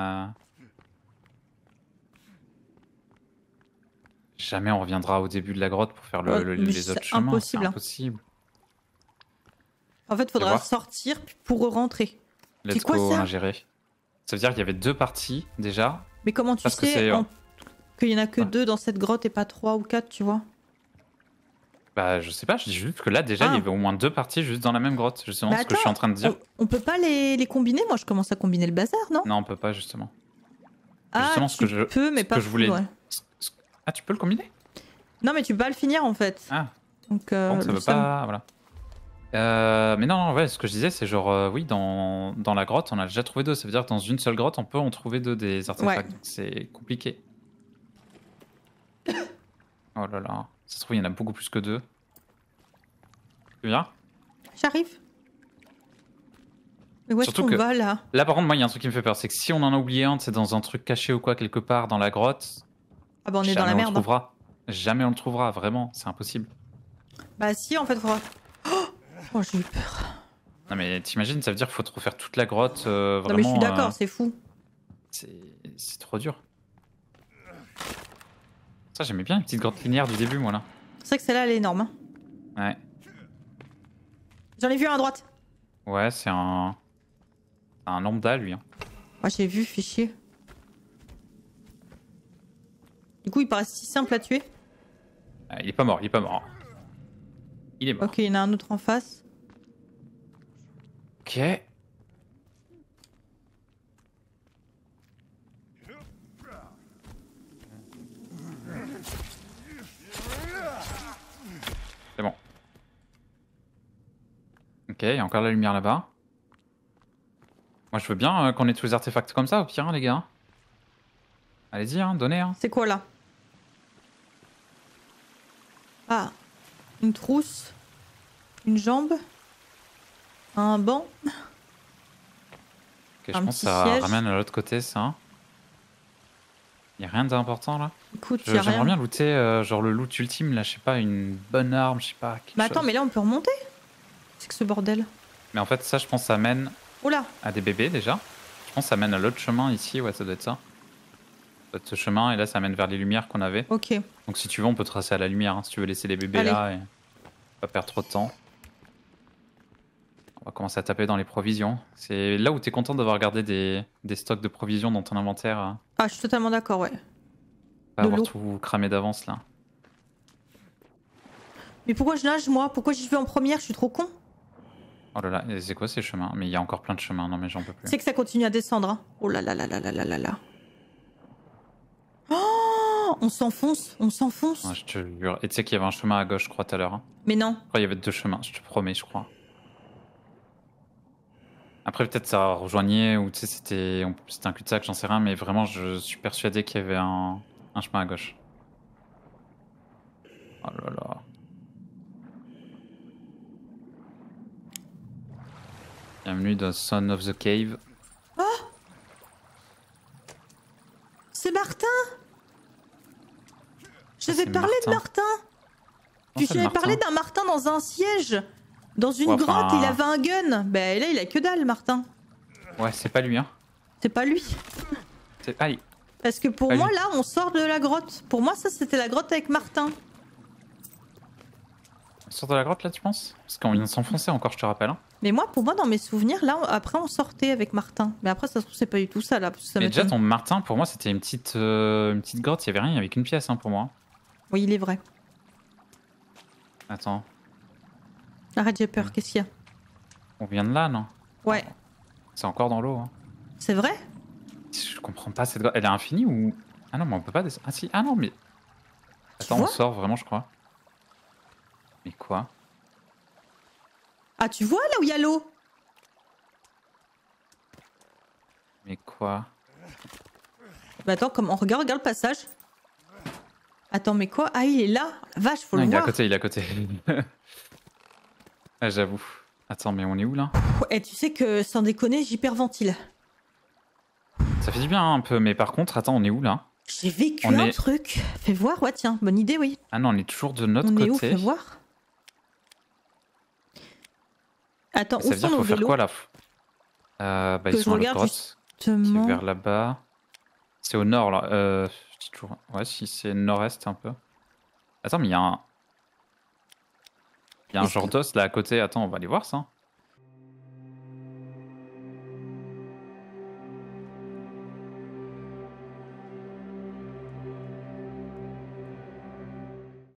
Jamais on reviendra au début de la grotte pour faire les autres chemins. C'est impossible. En fait, il faudra sortir pour rentrer. Let's go, on a géré. Ça veut dire qu'il y avait 2 parties déjà. Mais comment tu sais qu'il y en a que 2 dans cette grotte et pas 3 ou 4, tu vois? Bah, je sais pas, je dis juste que là, déjà, il y avait au moins 2 parties juste dans la même grotte. Justement, ce que je suis en train de dire. On peut pas les combiner? Moi, je commence à combiner le bazar, non? Non, on peut pas, justement. Ah, justement, tu peux, mais pas full, ouais. Ah, tu peux le combiner? Non, mais tu peux pas le finir, en fait. Ah. Donc, ça veut pas... Voilà. Mais non, ouais, ce que je disais, c'est genre, oui, dans la grotte, on a déjà trouvé 2. Ça veut dire que dans une seule grotte, on peut en trouver 2 des artefacts. Ouais. C'est compliqué. Oh là là. Ça se trouve, il y en a beaucoup plus que 2. Tu viens? J'arrive. Mais où est-ce qu'on va, là? Là, par contre, moi, il y a un truc qui me fait peur. C'est que si on en a oublié un, c'est dans un truc caché ou quoi, quelque part dans la grotte. Ah bah, on est dans la merde. Jamais on le trouvera, vraiment. C'est impossible. Bah si, en fait, faudra... Oh, j'ai eu peur. Non mais t'imagines, ça veut dire qu'il faut te refaire toute la grotte, vraiment... Non mais je suis d'accord, c'est fou. C'est trop dur. Ça, j'aimais bien les petites grottes linéaires du début, moi, là. C'est vrai que celle-là, elle est énorme. Hein. Ouais. J'en ai vu un à droite. Ouais, c'est un lambda, lui. Hein. Ouais, j'ai vu, fichier. Du coup, il paraît si simple à tuer. Il est pas mort, il est pas mort. Il est mort. Ok, il y en a un autre en face. Ok. C'est bon. Ok, il y a encore la lumière là-bas. Moi je veux bien qu'on ait tous les artefacts comme ça au pire, hein, les gars. Allez-y, hein, donnez. Hein. C'est quoi là? Ah, une trousse, une jambe, un banc. Ok, je pense que ça ramène à l'autre côté ça. Y a rien d'important là. Écoute, j'aimerais bien looter genre le loot ultime là, je sais pas, une bonne arme, je sais pas. Mais attends, mais là on peut remonter. C'est que ce bordel. Mais en fait ça je pense ça mène à des bébés déjà. Je pense que ça mène à l'autre chemin ici, ouais ça doit être ça. Ce chemin et là ça mène vers les lumières qu'on avait. Ok. Donc si tu veux on peut tracer à la lumière hein, si tu veux laisser les bébés là et pas perdre trop de temps. On va commencer à taper dans les provisions. C'est là où t'es content d'avoir gardé des stocks de provisions dans ton inventaire. Ah je suis totalement d'accord, ouais. Pas avoir tout cramé d'avance là. Mais pourquoi je nage moi? Pourquoi j'y vais en première? Je suis trop con. Oh là là, c'est quoi ces chemins? Mais il y a encore plein de chemins, non mais j'en peux plus. C'est que ça continue à descendre. Hein. Oh là là là là là là là là. Oh, on s'enfonce, on s'enfonce. Ouais, je te jure. Et tu sais qu'il y avait un chemin à gauche, je crois, tout à l'heure. Hein. Mais non. Je crois qu'il y avait 2 chemins, je te promets, je crois. Après, peut-être ça rejoignait, ou tu sais, c'était un cul-de-sac, j'en sais rien, mais vraiment, je suis persuadé qu'il y avait un chemin à gauche. Oh là là. Bienvenue dans Son of the Cave. Oh! C'est Martin! Je vais parler de Martin! Puis j'avais parlé d'un Martin dans un siège! Dans une grotte, il avait un gun! Ben là, il a que dalle, Martin! Ouais, c'est pas lui, hein? C'est pas lui! C'est pas lui! Parce que pour moi, là, on sort de la grotte. Pour moi, ça, c'était la grotte avec Martin. sort de la grotte là, tu penses? Parce qu'on vient de s'enfoncer encore, je te rappelle. Hein. Mais moi, pour moi, dans mes souvenirs, là, après, on sortait avec Martin. Mais après, ça se trouve, c'est pas du tout ça, là. Ça mais déjà, ton Martin, pour moi, c'était une petite grotte. Il y avait rien, il y avait qu'une pièce hein, pour moi. Oui, il est vrai. Attends. Arrête, j'ai peur. Qu'est-ce qu'il y a? On vient de là, non? Ouais. C'est encore dans l'eau. Hein. C'est vrai? Je comprends pas cette grotte. Elle est infinie ou... Ah non, mais on peut pas descendre. Ah si, ah non, mais... Attends, on sort vraiment, je crois. Mais quoi? Ah, tu vois là où il y a l'eau? Mais quoi? Bah attends, regarde le passage. Attends, mais quoi? Ah, il est là? Vache, faut le voir. Il est à côté, il est à côté. Ah, j'avoue. Attends, mais on est où là? Et tu sais que, sans déconner, j'hyperventile. Ça fait du bien hein, un peu, mais par contre, attends, on est où là? J'ai vécu un truc. Fais voir, ouais, tiens, bonne idée, oui. Ah non, on est toujours de notre côté. On est où? Fais voir. Attends, ça veut dire qu'il faut faire quoi là? Bah, ils sont à la grotte. Qui est vers là-bas. C'est au nord là. Je dis toujours. Ouais, si c'est nord-est un peu. Attends, mais il y a un. Il y a un genre d'os là à côté. Attends, on va aller voir ça.